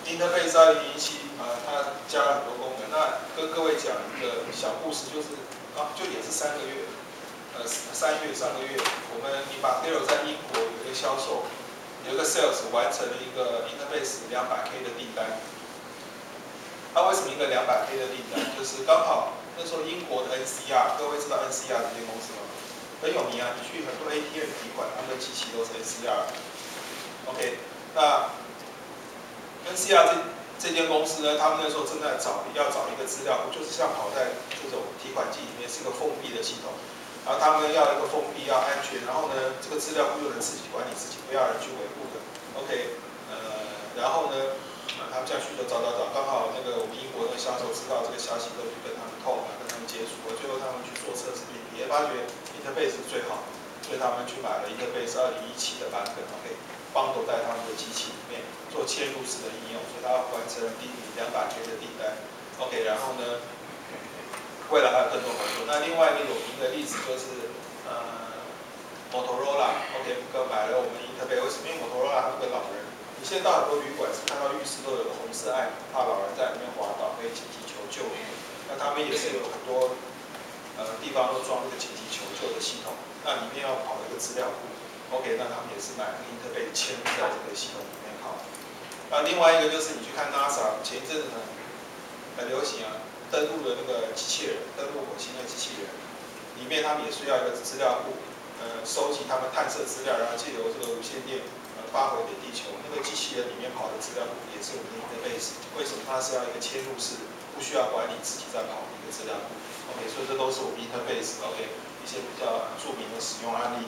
Interface 2017它加了很多功能。那跟各位讲一个小故事，就是就也是3个月，3月上个月，我们 Embarcadero 在英国有一个销售，有一个 sales 完成了一个 Interface 200K 的订单。为什么一个200K 的订单？就是刚好那时候英国的 NCR， 各位知道 NCR 这间公司吗？很有名啊，你去很多 ATM 提款，他们的机器都是 NCR。OK， 那 NCR 这间公司呢，他们那时候正在要找一个资料库，就是像跑在这种提款机里面是一个封闭的系统，然后他们要一个封闭要安全，然后呢这个资料库又能自己管理自己，不要人去维护的。OK， 然后呢，他们这样需求找，刚好那个我们英国的销售知道这个消息，都去跟他们透嘛，跟他们接触，最后他们去做测试比比，也发觉 Interface 是最好，所以他们去买了 Interface 2017的版本 ，OK， 帮手在他们的机器里面做嵌入式的应用，所以他完成了第一笔200K的订单 ，OK， 然后呢，未来还有更多合作。那另外一个有名的例子就是Motorola，OK， 买了我们 Interface， 为什么？因为 Motorola 他们跟老人，你现在到很多旅馆是看到浴室都有个红色按钮，怕老人在里面滑倒可以紧急求救。那他们也是有很多地方都装这个紧急求救的系统，那里面要跑一个资料库 ，OK， 那他们也是买那个 Interface 嵌入在这个系统里面跑。另外一个就是你去看 NASA 前一阵子很流行啊，登陆的那个机器人，登陆火星的机器人，里面他们也需要一个资料库，收集他们探测资料，然后借由这个无线电发回给地球。那个机器人里面跑的资料库也是我们的 Interface， 为什么它是要一个嵌入式，不需要管理自己在跑的一个资料库 ？OK， 所以这都是我们 Interface OK 一些比较著名的使用案例。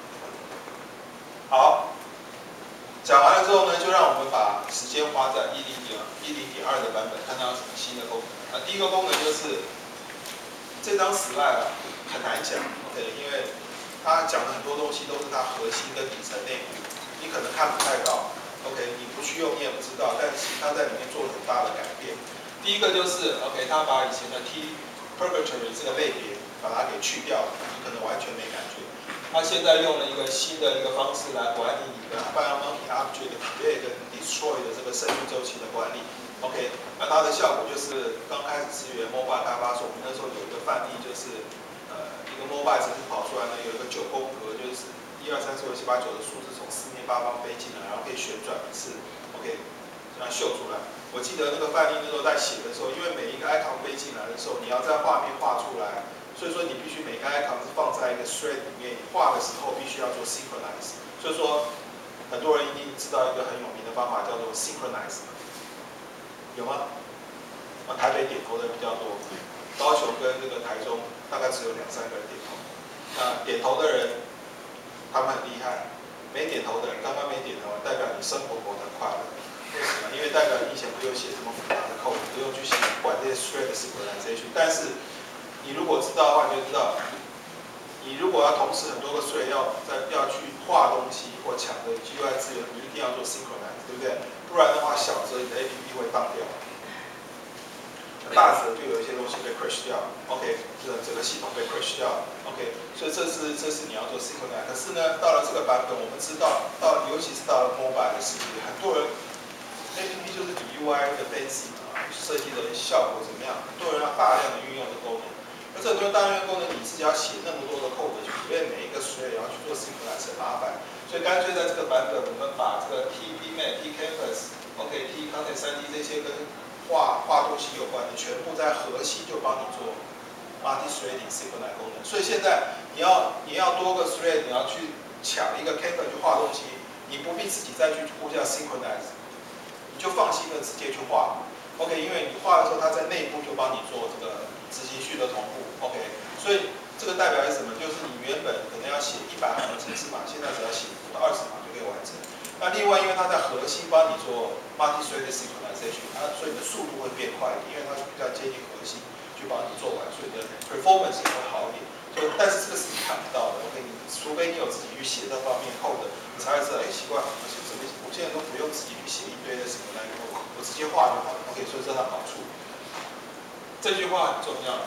好。讲完了之后呢，就让我们把时间花在10.2的版本，看到有什么新的功能。第一个功能就是这张 slide 很难讲 ，OK， 因为它讲的很多东西都是它核心跟底层内部，你可能看不太到 ，OK， 你不去用你也不知道，但是它在里面做了很大的改变。第一个就是 OK， 它把以前的 T purgatory 这个类别把它给去掉了，你可能完全没感觉。它现在用了一个新的方式来管理你的 Multi Object Create 跟 Destroy 的这个生命周期的管理。OK， 那它的效果就是刚开始支援 Mobile 开发时，我们那时候有一个范例，就是一个 Mobile 程式跑出来呢，有一个9宫格，就是1、2、3、4、5、7、8、9的数字从四面八方飞进来，然后可以旋转一次 ，OK， 这样秀出来。我记得那个范例那时候在写的时候，因为每一个 icon 飞进来的时候，你要在画面画出来。所以说你必须每个 icon 是放在一个 thread 里面，画的时候必须要做 synchronize。所以说，很多人一定知道一个很有名的方法叫做 synchronize， 有吗？台北点头的比较多，高雄跟这个台中大概只有2、3个人点头。那点头的人，他们很厉害；没点头的人，刚刚没点头，代表你生活过得快乐。为什么？因为代表你以前不用写这么复杂的 code， 不用去管这些 thread synchronization， 但是你如果知道的话，你就知道，你如果要同时很多个thread要去画东西或抢的 GUI 资源，你一定要做 synchronize， 对不对？不然的话，小则你的 APP 会当掉，大则就有一些东西被 crash 掉 ，OK， 整个系统被 crash 掉 ，OK， 所以这是你要做 synchronize。可是呢，到了这个版本，我们知道，尤其是到了 mobile 的世界，很多人 APP 就是比 UI 的 fancy 设计的效果怎么样，很多人要大量的运用的功能。而这很多大量的功能，你自己要写那么多的 code 去体验每一个thread，然后去做 synchronize 很麻烦，所以干脆在这个版本，我们把这个 TPMap、TCanvas、OK、T Content 3D 这些跟画东西有关的，全部在核心就帮你做 multi-threading synchronize 功能。所以现在你要多个 thread， 你要去抢一个 canvas 去画东西，你不必自己再去呼叫 synchronize， 你就放心的直接去画。OK， 因为你画的时候，它在内部就帮你做这个执行序的同步 ，OK， 所以这个代表是什么？就是你原本可能要写100行的程式码，现在只要写20行就可以完成。那另外，因为它在核心帮你做 multi-threaded synchronization， 所以你的速度会变快一点，因为它比较接近核心去帮你做完，所以你的 performance 也会好一点。所以，但是这个是你看不到的 ，OK， 除非你有自己去写这方面 code， 你才会知道，奇怪，我现在都不用自己去写一堆的什么来code， 我直接画就好了 ，OK， 所以这是它好处。这句话很重要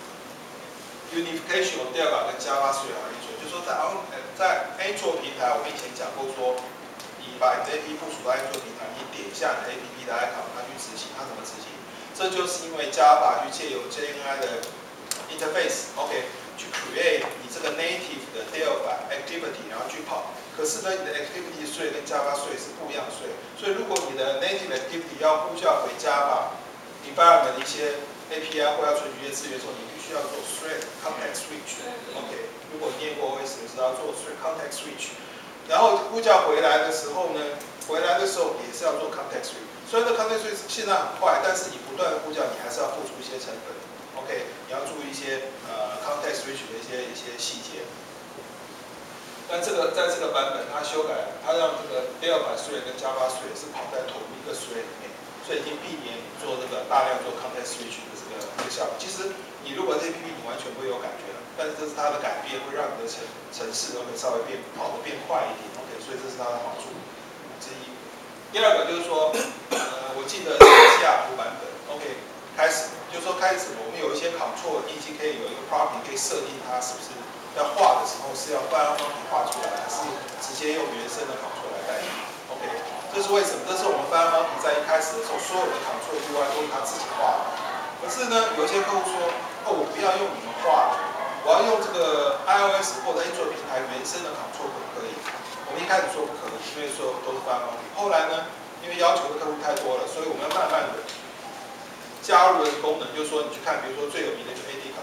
，unification of Delta 跟 JavaScript 和 Android， 就是说在 Android 平台，我们以前讲过说，以把你的 APP 部署到安卓平台，你点一下你的 APP 的 icon， 它去执行，它怎么执行？这就是因为 Java 去借由 JNI 的 interface，OK， 去 create 你这个 native 的 Delphi activity， 然后去跑。可是呢，你的 activity 税跟 Java 税是不一样的税，所以如果你的 native activity 要呼叫回 Java environment 的一些 API 或要存取一些资源的时候，你必须要做 thread context switch，OK， 如果你念过 OS， 你知道做 thread context switch。然后呼叫回来的时候呢，也是要做 context switch。虽然这 context switch 现在很快，但是你不断的呼叫，你还是要付出一些成本。OK， 你要注意一些context switch 的一些细节。但在这个版本，它修改了，它让这个 Delphi thread 跟 Java thread 是跑在同一个 thread 里面，所以已经避免你做这个大量做 context switch 的这个效果。其实你如果这 APP 你完全不会有感觉了，但是这是它的改变，会让你的程式都会稍微跑得变快一点。OK， 所以这是它的好处之一。第二个就是说，我记得西雅图版本 ，OK， 就是说开始我们有一些 control， 你已经可以有一个 property 可以设定它是不是要画的时候是要半方体画出来，还是直接用原生的 control 来代替 ？OK， 这是为什么？这是我们半方体在一开始的时候，所有的 control UI 都是他自己画的。可是呢，有一些客户说，哦，我不要用你们画的，我要用这个 iOS 或者 Android 平台原生的 control 可不可以？我们一开始说不可以，因为说都是半方体。后来呢，因为要求的客户太多了，所以我们要慢慢的加入了功能，就是说你去看，比如说最有名的就是 AD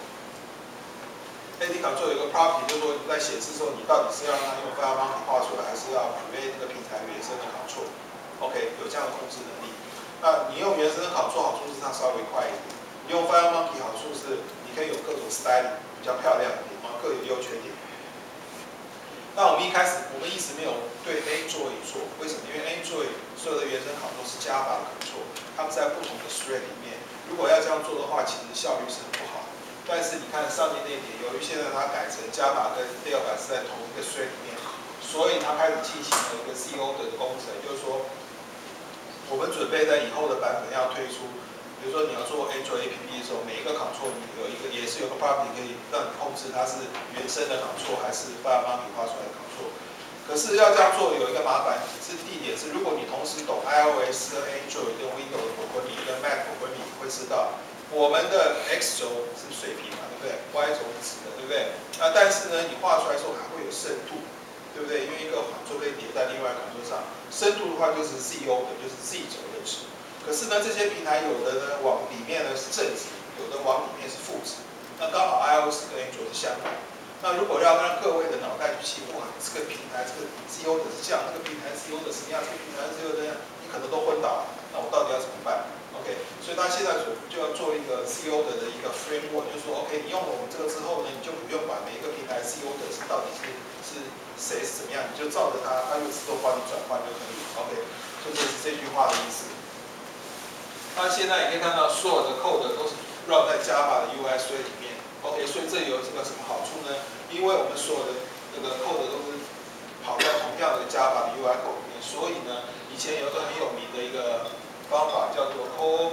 Control。AD Control 有一个 property， 就是说你在显示的时候，你到底是要让它用半方体画出来，还是要 create 这个平台原生的 control？OK， 有这样的控制能力。那你用原生的 control 好处是它稍微快一点，你用 Fire Monkey 好处是你可以有各种 styling 比较漂亮的地方，各有优缺点。那我们一直没有对 Android 做，为什么？因为 Android 所有的原生 control 是 Java 的 control， 它们在不同的 thread 里面，如果要这样做的话，其实效率是很不好的。但是你看上面那一点，由于现在它改成 Java 跟 Delphi 是在同一个 thread 里面，所以它开始进行了一个 CO 的工程，就是说我们准备在以后的版本要推出。比如说你要做 Android APP 的时候，每一个 control 你也是有个 property 可以让你控制它是原生的 control 还是Fire Monkey画出来的 control。可是要这样做有一个麻烦是地点是，如果你同时懂 iOS 跟 Android 跟 Windows 的混理跟 Mac 的混理，你会知道我们的 X 轴是水平嘛，对不对 ？Y 轴是直的，对不对？那但是呢，你画出来的时候还会有深度，对不对？因为一个 control 可以叠在另外一个 control上，深度的话就是 ZO 的，就是 Z 轴的值。可是呢，这些平台有的呢往里面呢是正值，有的往里面是负值。那刚好 iOS 跟 Android 是相反。那如果要让各位的脑袋去记，哇，这个平台这个 ZO 的是这样，那个平台 ZO 的什么样，这个平台 ZO 的这样，你可能都昏倒了。那我到底要怎么办 ？OK， 所以他现在就要做一个 ZO 的一个 framework， 就是说 OK， 你用了我们这个之后呢，你就不用管每一个平台 ZO 的是到底是谁是怎么样，你就照着它，它就自动帮你转换就可以。OK， 所以这是这句话的意思。那现在也可以看到，所有的 code 都是 run 在 Java 的 UI thread 里面。OK， 所以这有这个什么好处呢？因为我们所有的这个 code 都是跑在同样的 Java 的 UI code 里面，所以呢，以前有一个很有名的一个方法叫做 Call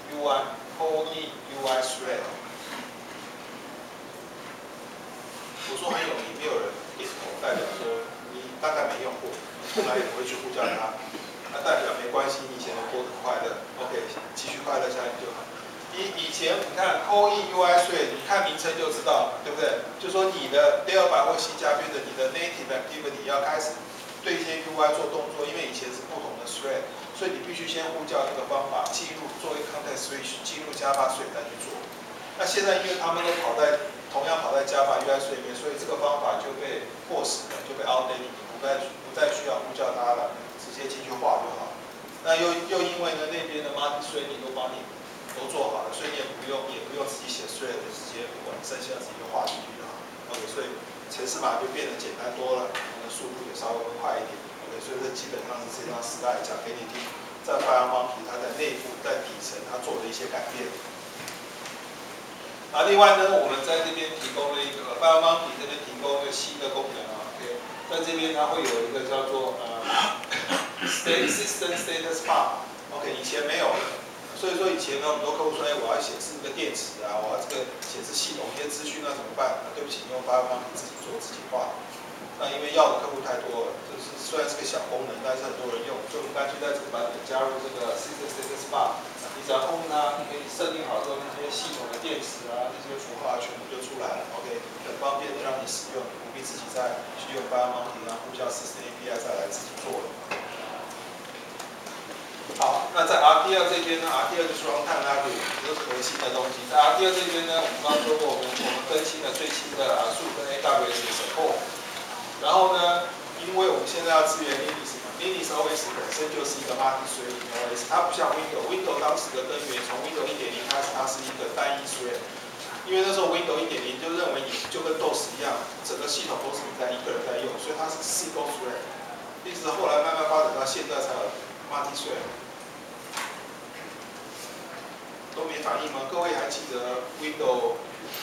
UI thread。我说很有名，没有人点头，代表说你大概没用过，从来也不会去呼叫它。那代表没关系，你以前过得很快乐 ，OK， 继续快乐下去就好。以前你看 Call UI thread， 你看名称就知道了，对不对？就说你的 Delphi 或 C 加编的你的 native activity 要开始对一些 UI 做动作，因为以前是不同的 thread， 所以你必须先呼叫这个方法进入做一个 context switch， 进入 Java thread 再去做。那现在因为他们都同样跑在 Java UI thread 里面，所以这个方法就被过时了，就被 outdated， 不再需要呼叫它了。直接进去画就好。那又因为呢那边的 multi threading 都做好了，所以你也不用自己写 thread， 直接我们剩下自己就画进去就好。OK， 所以程式码就变得简单多了，我们的速度也稍微快一点。OK， 所以这基本上是这张时代讲给你听，在 Fire Monkey 它在内部在底层它做的一些改变。那另外呢，我们在这边提供了一个 Fire Monkey 这边提供一个新的功能啊。OK， 在这边它会有一个叫做System Status Bar，OK， 以前没有的。 所以说以前呢，很多客户说，哎，我要显示这个电池啊，我要这个显示系统这些资讯，那怎么办？对不起，用8方自己做自己画。那因为要的客户太多了，就是虽然是个小功能，但是很多人用，所以我们干脆在这个版本加入这个 System Status Bar。你只要控制它，你可以设定好之后，那些系统的电池啊，这些符号啊，全部就出来了。OK， 很方便的让你使用，你不必自己再去用8mounting啊，呼叫 System API 再来自己做了。好，那在 RTL 这边呢 ，RTL 就是 Runtime Library， 这是核心的东西。在 RTL 这边呢，我们刚刚说过，我们更新了最新的数跟 AWS 的 support。然后呢，因为我们现在要支援 Linux 嘛 ，Linux OS 本身就是一个 multi-threading OS， 它不像 Windows 当时的根源从 Windows 1.0开始，它是一个单一 thread。因为那时候 Windows 1.0就认为你就跟 DOS 一样，整个系统都是你在一个人在用，所以它是 single thread。一直后来慢慢发展到现在才有 multi-thread。都没反应吗？各位还记得 Windows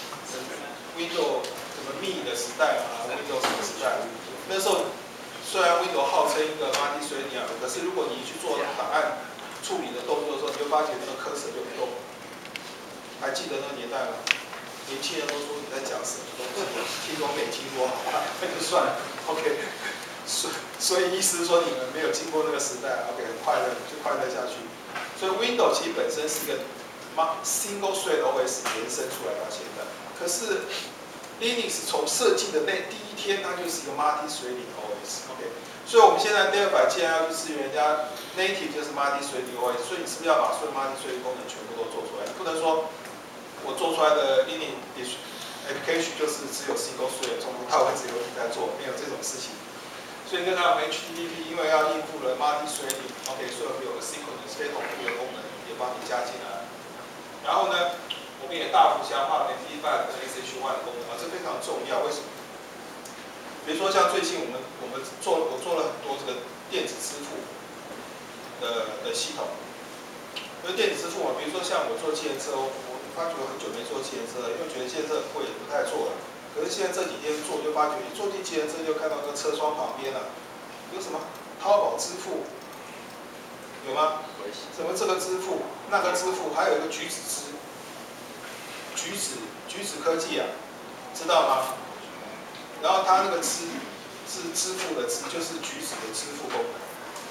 什么 ME 的时代吗 ？Windows 什么时代？那时候虽然 Windows 号称一个 multi-threading， 可是如果你去做档案处理的动作的时候，你就发觉那个 cursor 就不动。还记得那个年代吗？年轻人都说你在讲什么东西，听都没听过，好吧，那就算了。OK， 所以意思是说你们没有经过那个时代 ，OK， 很快乐，就快乐下去。所以 Windows 其实本身是一个single thread OS 延伸出来到现在，可是 Linux 从设计的第一天，它就是一个 multi-threading OS。OK， 所以我们现在 Delphi 既然要去支援人家 native 就是 multi-threading OS， 所以你是不是要把所有 multi-threading 功能全部都做出来？不能说我做出来的 Linux application 就是只有 single thread， 从头到尾只有你在做，没有这种事情。所以跟它 HTTP 因为要应付了 multi-threading，OK， 所以我们有个 synchronous 非同步的功能也帮你加进来。然后呢，我们也大幅强化 MD5 跟 SH1 的功能啊，这非常重要。为什么？比如说像最近我做了很多这个电子支付的系统。因为电子支付嘛，比如说像我做计程车，我发觉我很久没做计程车了，因为觉得计程车很贵，不太做了。可是现在这几天做，就发觉一坐进计程车就看到那个车窗旁边了，有什么淘宝支付，有吗？什么这个支付，那个支付，还有一个橘子支，橘子科技啊，知道吗？然后它那个支是支付的支，就是橘子的支付功能。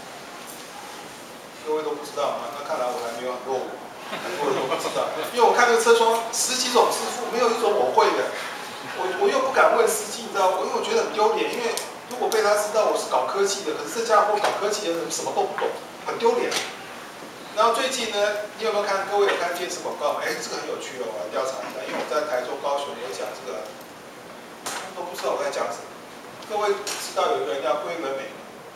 各位都不知道吗？那看来我还没有很落伍，很多人都不知道。因为我看那个车窗10几种支付，没有一种我会的。我又不敢问司机，你知道，因为我觉得很丢脸。因为如果被他知道我是搞科技的，可是这家伙搞科技的人什么都不懂，很丢脸。然后最近呢，你有没有看？各位有看电视广告吗？哎，这个很有趣哦，我调查一下，因为我在台中、高雄有讲这个，都不知道我在讲什么。各位知道有一个人叫桂纶镁？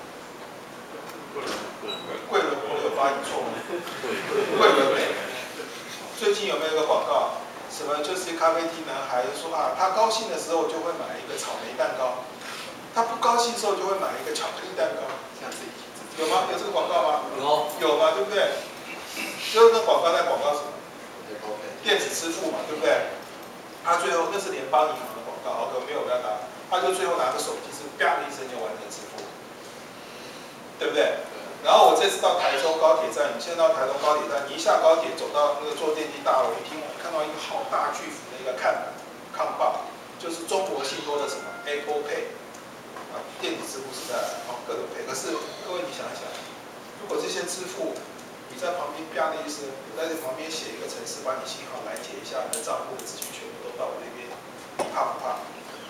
桂纶，我有发音错吗？桂纶镁。最近有没有一个广告？什么就是咖啡厅男孩说啊，他高兴的时候就会买一个草莓蛋糕，他不高兴的时候就会买一个巧克力蛋糕。有吗？有这个广告吗？有嘛，对不对？就是那广告在广告什么？电子支付嘛，对不对？他最后那是联邦银行的广告 ，OK， 没有办法，他就最后拿个手机是啪的一声就完成支付，对不对？然后我这次到台中高铁站，你现在到台中高铁站，你一下高铁走到那个坐电梯大楼一厅，看到一个好大巨幅的一个看板，抗棒，就是中国信托的什么 Apple Pay， 啊，电子支付时代啊，各种 Pay。可是各位你想一想，如果这些支付你在旁边啪的一声，我在这旁边写一个程式，把你信号拦截一下，你的账户的资讯全部都到我这边，你怕不怕？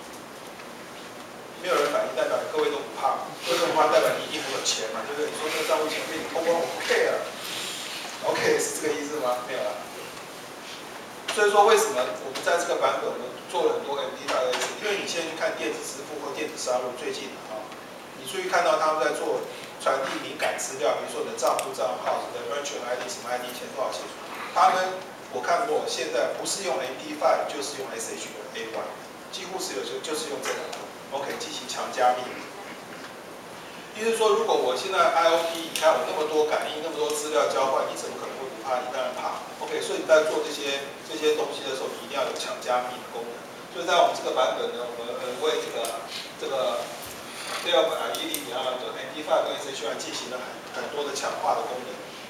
没有人反应，代表各位都不怕。为什么不怕？代表你一定很有钱嘛，对不对？你说这个账户钱被你偷光，我不 care。OK， 是这个意思吗？没有啦。所以说，为什么我们在这个版本我们做了很多 MD5S？ 因为你现在去看电子支付或电子商务，最近啊，你注意看到他们在做传递敏感资料，比如说你的账户账号、你的 merchant ID 什么 ID 钱多少钱，他们我看过，现在不是用 MD5 就是用 SH 的 A1， 几乎是就是用这个。OK， 进行强加密。意思是说，如果我现在 IOP， 你看我那么多感应，那么多资料交换，你怎么可能会不怕？你当然怕。OK， 所以你在做这些东西的时候，你一定要有强加密的功能。所以在我们这个版本呢，我们为这个 Delphi 1.0 MD5 跟 SH1 进行了很多的强化的功能。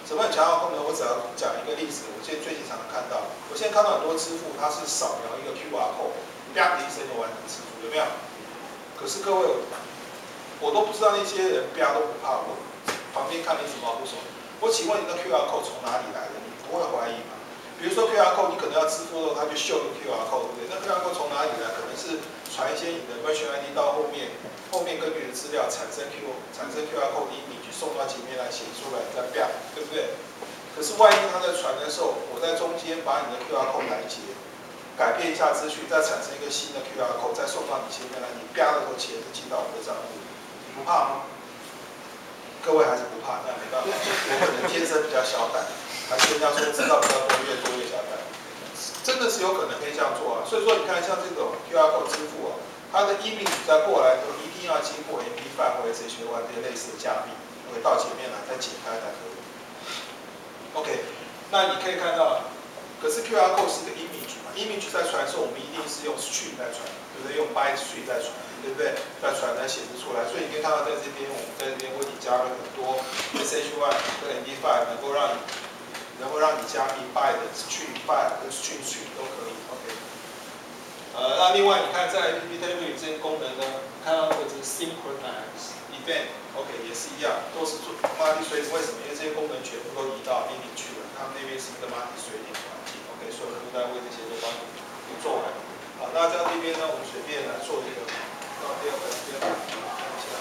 什么很强化功能？我只要讲一个例子，我最近常常看到，我现在看到很多支付，它是扫描一个 QR code，啪的一声就完成支付，有没有？可是各位，我都不知道那些人啪都不怕，我旁边看你一直毛不手。我请问你的 QR code 从哪里来的？你不会怀疑吗？比如说 QR code， 你可能要支付的时候，它就秀一个 QR code， 对不对？那 QR code 从哪里来？可能是传一些你的 Merchant ID 到后面根据的资料产生 QR code 的image送到前面来写出来，再啪，对不对？可是万一他在传的时候，我在中间把你的 QR code 拦截，改变一下资讯，再产生一个新的 QR code， 再送到你前面来，你啪的时候钱就进到我的账户，你不怕吗？各位还是不怕，那没办法，我可能天生比较小胆，还是人家说知道比较多，越多越小胆，真的是有可能可以这样做啊。所以说，你看像这种 QR code 支付啊，它的 image 再过来都一定要经过 MP5 或者 SH1 这些类似的加密，会到前面来再解开才可以。OK， 那你可以看到，可是 QR code 是个 image 嘛 ，image 在传的时候，我们一定是用 string 在传，对不对？用 byte string 在传。对不对？再传来显示出来，所以你可以看到在这边，我们在这边为你加了很多 SH1 跟 MD5，能够让你加密 byte 的 string byte 跟 string 都可以。OK。那另外你看在 APP Table 这些功能呢，看到那个是 synchronize event，OK 也是一样，都是做 multi-threading。为什么？因为这些功能全部都移到 Linux 去了，他们那边是一个 multi-threading 环境。OK， 所以我们都在为这些都帮你做完。好，那在这边呢，我们随便来做一个。到第二个看一下，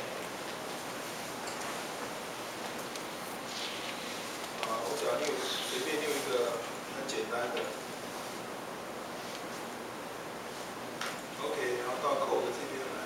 我只要随便用一个很简单的 ，OK， 然后到 code 这边来。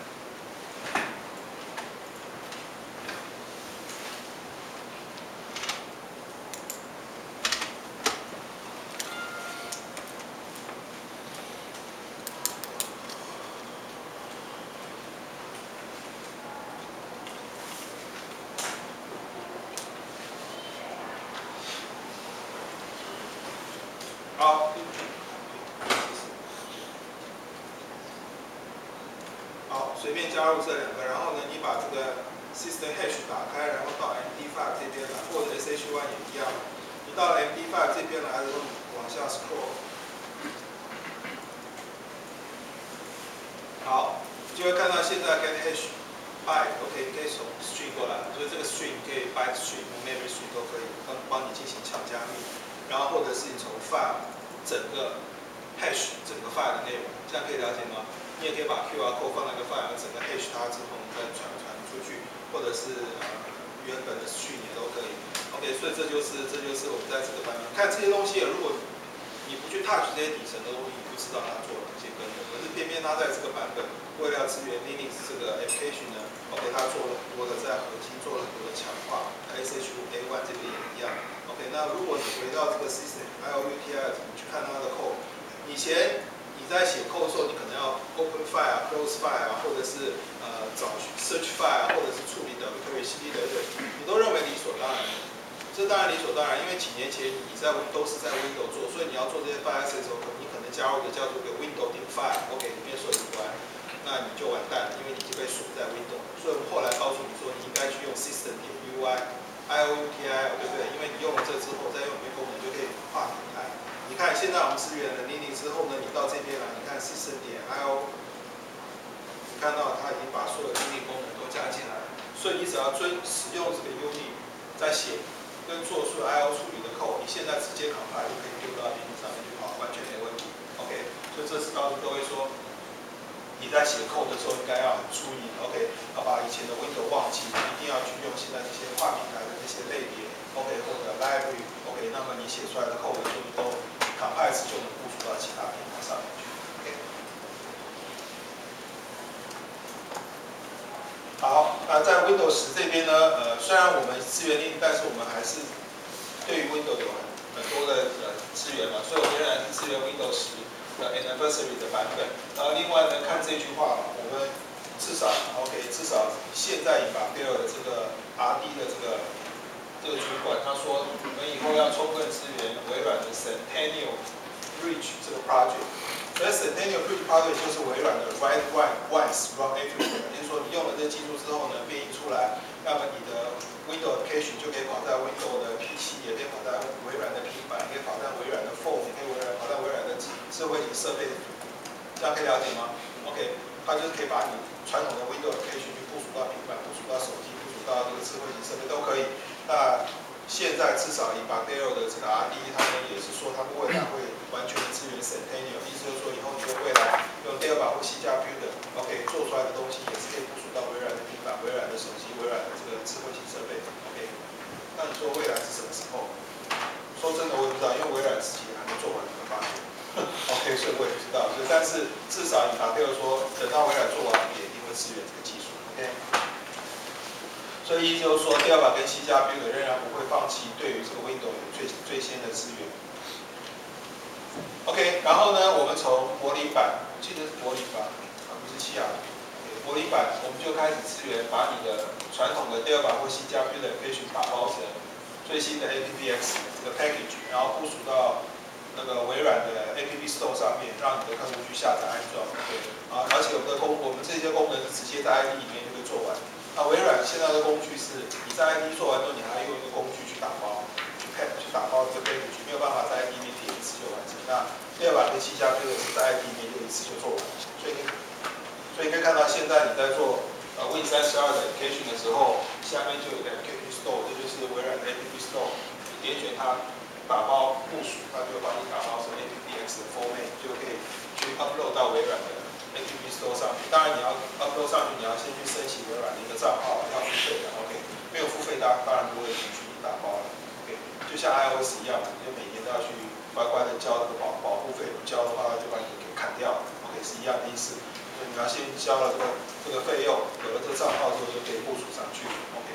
好，随便加入这两个，然后呢，你把这个 system hash 打开，然后到 MD5 这边来，或者 SH1 也一样。你到了 MD5 这边来的时候，往下 scroll。好，就会看到现在跟 hash byte，OK， 可以从 string 过来，所以这个 string 可以 byte string 和 memory string 都可以帮你进行强加密，然后或者是你从 file 整个 hash 整个 file 的内容，这样可以了解吗？你也可以把 QR code 放在一个 file， 整个 hash 它之后再传出去，或者是原本的 string 也都可以。OK， 所以这就是我们在这个版本看这些东西，如果你不去 touch 这些底层的东西，你不知道它做了哪些功能。可是偏偏它在这个版本为了要支援 Linux 这个 application 呢 ，OK， 它做了很多的在核心做了很多的强化 ，SH1 这边也一样。OK， 那如果你回到这个 system IOUTI， 你去看它的 code， 以前你在写 code 的时候，你可能要 open file、close file， 或者是找 search file， 或者是处理 directory、cd 等等，你都认为理所当然的。这当然理所当然，因为几年前你都是在 Windows 做，所以你要做这些 file access 的时候，你可能加入的叫做个 Windows 点 file，OK， 里面所有关，那你就完蛋了，因为你已经被锁在 Windows。所以我们后来告诉你说，你应该去用 system 点 UI、IOUTI， 对不对？因为你用了这之后，再用里面功能就可以跨平台。你看现在我们支援了 Linux 之后呢，你到这边来，你看 system 点 IO， 你看到它已经把所有 Linux 功能都加进来，所以你只要使用这个 Unit 在写。跟做出 I/O 处理的 code， 你现在直接 compile 就可以丢到 Linux 上面去跑，完全没问题。OK， 所以这是告诉各位说，你在写 code 的时候应该要很注意。OK， 要把以前的 Windows 忘记，一定要去用现在这些跨平台的这些类别 ，OK， 或者 library，OK， 那么你写出来的 code 就能够 compile 就能部署到其他平台上面去。OK。好，那在 Windows 10这边呢，虽然我们支援 Linux， 但是我们还是对于 Windows 有很多的支援嘛，所以我们仍然是支援 Windows 10的 Anniversary 的版本。然后另外呢，看这句话，我们至少现在已把 Bill 的这个 RD 的这个主管，他说我们以后要充分支援微软的 Centennial Bridge 这个 project。 所以 Centennial Bridge Party 就是微软的 Write Once Run Everywhere， 就是说你用了这技术之后呢，变异出来，那么你的 Windows application 就可以跑在 Windows 的 PC， 也可以跑在微软的平板，也可以跑在微软的 Phone， 也可以跑在微软的智慧型设备。这样可以了解吗 ？OK， 它就是可以把你传统的 Windows application 去部署到平板、部署到手机、部署到这个智慧型设备都可以。那现在至少以 Bardell 的这个 RDE， 他们也是说他们未来会完全的支援 Centennial， 意思就是说以后你就未来用 Dell 或 C++ Builder，OK 做出来的东西也是可以部署到微软的平板、微软的手机、微软的这个智慧型设备 ，OK。那你说未来是什么时候？说真的我也不知道，因为微软自己还没做完这个发展，OK， 所以我也不知道。但是至少以 Bardell 说，等到微软做完，也一定会支援这个技术 ，OK。所以意思就是说 ，Dell 跟 C++ Builder 仍然不会放弃对于这个 Windows 有最先的资源。OK， 然后呢，我们从柏林版，我记得是柏林版，不是西雅图。柏林版我们就开始支援，把你的传统的 Dell 或 C++ Builder application 打包成最新的 AppX 这个 package， 然后部署到那个微软的 App Store 上面，让你的客户去下载安装。对，而且我们这些功能是直接在 ID 里面就可以做完。那微软现在的工具是，你在 ID 做完之后，你还要用一个工具去打包，去打包这个 package， 没有办法在 ID 里面点一次就完成。那第二版跟C++ Builder是在 ID 里面就一次就做完，所以可以看到现在你在做Win32 的 application 的时候，下面就有一个 App Store， 这就是微软的 App Store， 你点选它打包部署，它就帮你打包成 AppX 的 format， 就可以去 upload 到微软的 App Store 上面。当然你要 upload 上去，你要先去申请微软的一个账号，要付费的 ，OK。没有付费当然不会允许你打包了 ，OK。就像 iOS 一样，你就每年都要去乖乖的交这个保护费，不交的话就把你给砍掉 ，OK， 是一样的意思。所以你要先交了这个费用，有了这个账号之后就可以部署上去 ，OK。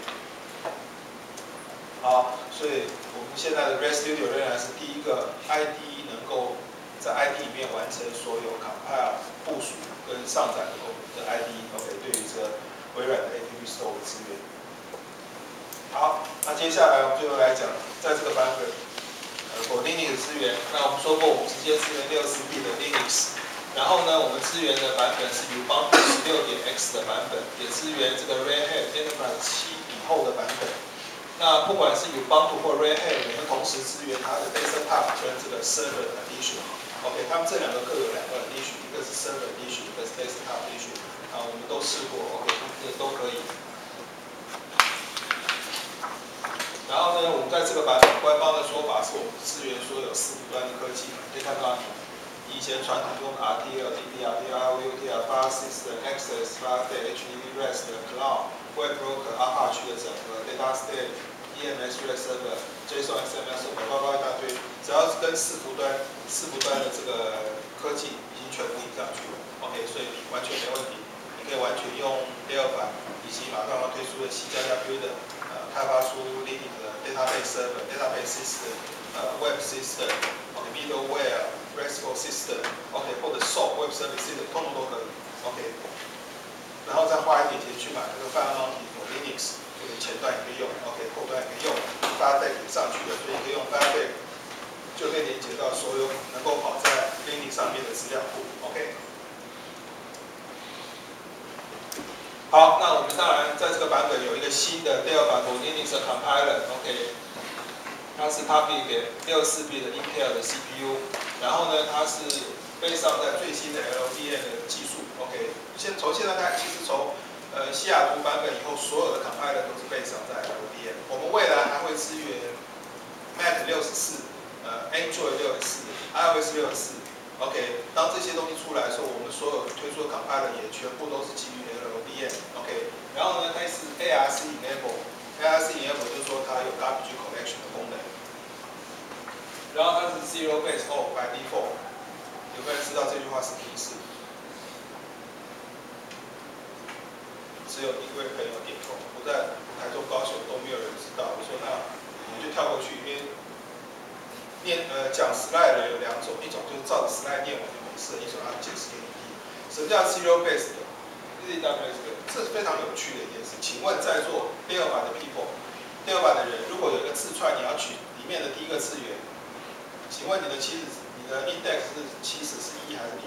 好，所以我们现在的 ResStudio 仍然是第一个 IDE 能够在 IDE 里面完成所有 compile、部署跟上载的IDE，OK， 对于这个微软的 App Store 的资源。好，那接下来我们就来讲，在这个版本for Linux 的资源。那我们说过，我们直接支援64bit的 Linux。然后呢，我们支援的版本是 Ubuntu 16.x 的版本，也支援这个 Red Hat Enterprise 7以后的版本。那不管是 Ubuntu 或 Red Hat， 我们同时支援它的 Desktop 跟这个 Server Edition。OK， 他们这两个各有两个 Edition， 一个是 Server Edition， 一个是 Desktop Edition。我们都试过 ，OK， 这都可以。然后呢，我们在这个版本官方的说法是我们支援所有伺服端的科技，可以看到以前传统用 RTL、DDR、DRUTL、File System、Access、Flatpak、HTTP REST、Cloud、Web Broker、Apache 的整合、DataStage、EMS REST Server、JSON XML Server， 包括一大堆，只要是跟伺服端的这个科技已经全部引上去了 ，OK， 所以完全没问题，你可以完全用 Dell 版以及马上要推出的C++ Builder， 开发出 Linux 的 Database Server、Database System、Web System、Middleware。RESTful System，OK， 或者 SOAP Web Service System， 通通都可以 ，OK。然后再花一点钱去买这个 FireMonkey for Linux， 这个前端也可以用 ，OK， 后端也可以用 ，Firebase 也上去了，所以可以用 Firebase， 就可以连接到所有能够跑在 Linux 上面的资料库 ，OK。好，那我们当然在这个版本有一个新的 Dell 版for Linux 的 Compiler，OK。它是 copy 给64bit 的 Intel 的 CPU， 然后呢，它是背上在最新的 LLVM 的技术 ，OK。从现在看，其实从西雅图版本以后，所有的 compiler 都是背上在 LLVM。我们未来还会支援 Mac 64、Android 64、iOS 64，OK。当这些东西出来的时候，我们所有推出的 compiler 也全部都是基于 LLVM，OK。然后呢，它是 ARC enable。ARC enable 就是说它有 garbage collection 的功能，然后它是 zero base off by default。有没有人知道这句话什么意思？只有一位朋友点头，我在台中、高雄都没有人知道。我说那我们就跳过去，因为讲 slide 的有两种，一种就是照着 slide 念完就没事，一种要解释给你听。什么叫 zero base 的？这是非常有趣的一件事。请问在座Dell版的 people，Dell版的人，如果有一个字串，你要取里面的第一个字元，请问你你的 index 是起始是1还是0？1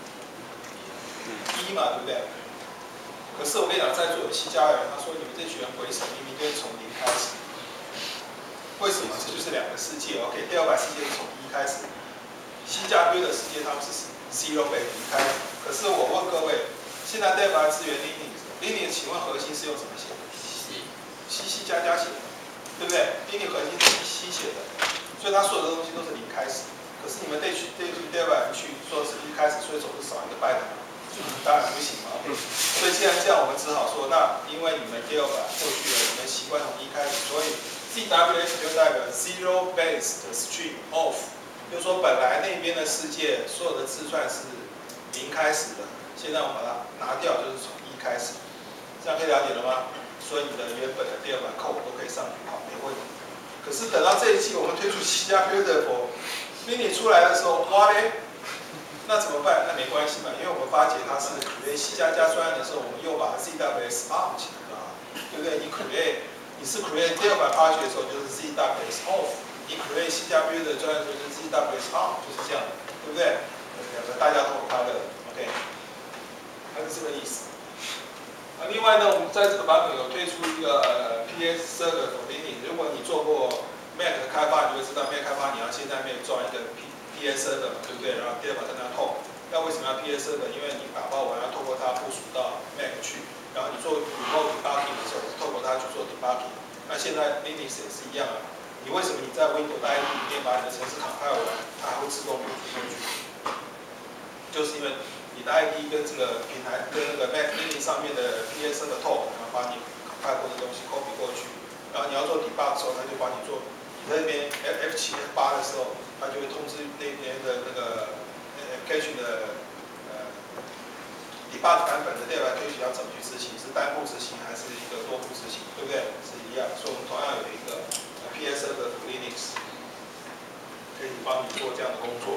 嘛，对不对？可是我跟你讲，在座有7家人，他说你们这群人回神，明明就是从0开始。为什么？这就是2个世界。OK， 第2版世界是从1开始，C 加 B 的世界他们是 0 base 0开始。可是我问各位，现在第2版资源 Linux， 请问核心是用什么写的 ？C 加加写的，对不对 ？Linux 核心是 C 写的，所以它所有的东西都是0开始。可是你们这群第2版去说是1开始，所以总是少一个 byte 嘛？当然不行嘛。OK， 所以既然这样，我们只好说，那因为你们第2版过去了，你们习惯从1开始，所以 ZWS 就代表 Zero Based Stream Off， 就是说本来那边的世界所有的字串是0开始的，现在我们把它拿掉，就是从1开始，这样可以了解了吗？所以你的原本的第2版 code 都可以上去跑，没问题。可是等到这一期我们推出 C 加 Beautiful Mini 出来的时候，哇嘞，那怎么办？那没关系嘛，因为我们发觉它是 create C 加加专案的时候，我们又把 ZWS on 起来了，对不对？你是 create 第2版 project 的时候就是 ZWS off， 你 create C 加 B 的专案的时候就是 ZWS on， 就是这样，对不对？大家都很快乐 ，OK， 它是这个意思。另外呢，我们在这个版本有推出一个PS Server for Linux， 如果你做过 Mac 的开发，你就会知道 Mac 开发你要先在 Mac 装一个 PS Server， 对不对？然后第2版跟它透。那为什么要 PS Server？ 因为你打包完要透过它部署到 Mac 去。然后你做 remote debugging 的时候，透过它去做 debugging。那现在 Linux 也是一样啊。你为什么你在 Windows IDE 里面把你的程式 compile 完，它还会自动部署过去？就是因为你的 IDE 跟这个平台跟那个 Mac Linux 上面的 PS 的 talk， 然后把你 compile 过的东西 copy 过去。然后你要做 debug 的时候，它就帮你做。你在那边 F7 F8的时候，它就会通知那边的那个 application 的debug 版本的第2版推举要怎么去执行？是单步执行还是一个多步执行？对不对？是一样，所以我们同样有一个 PS 的 Linux 可以帮你做这样的工作。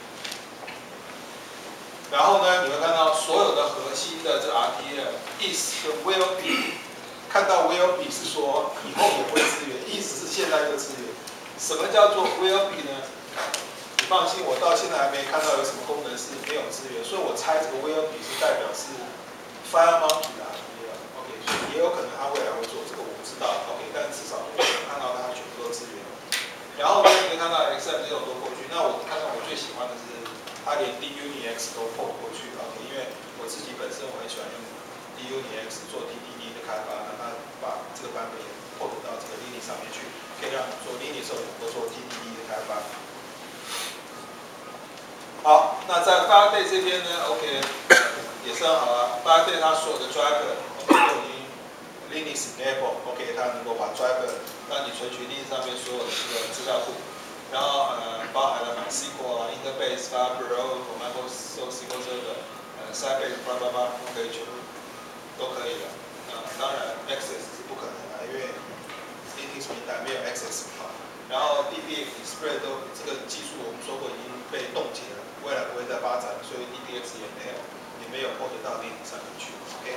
然后呢，你会看到所有的核心的这 RTL is 跟 will be， 看到 will be 是说以后也会支援，意思是现在就支援。什么叫做 will be 呢？你放心，我到现在还没看到有什么功能是没有支援，所以我猜这个 will be 是代表是 file mounted 的 RTL。OK， 所以也有可能它未来会做，这个我不知道。OK， 但至少我看到它全部都支援。然后呢，你可以看到 XM 这种都过去。那我看到我最喜欢的是它连 DUNIX 都 port 过去。OK， 因为我自己本身我很喜欢用 DUNIX 做 TDD 的开发，那它把这个版本也 port 到这个 Linux 上面去，可以让做 Linux 的时候能够做 TDD 的开发。好，那在 Faraday 这边呢 ，OK， 也是很好啊。Faraday 它所有的 driver OK 都已经 Linux enable，OK， 它能够把 driver 让你存取 Linux 上面所有的这个资料库，然后包含了 MySQL 啊、Interbase、Firebro、Microsoft SQL Server、Sybase、叭叭叭都可以全部都可以的。当然 Access 是不可能的，因为 Linux 平台没有 Access 嘛。然后 DBX、Spread 都这个技术我们说过已经被冻结了。未来不会再发展，所以 DBX 也没有 port 到 Linux 上面去。OK，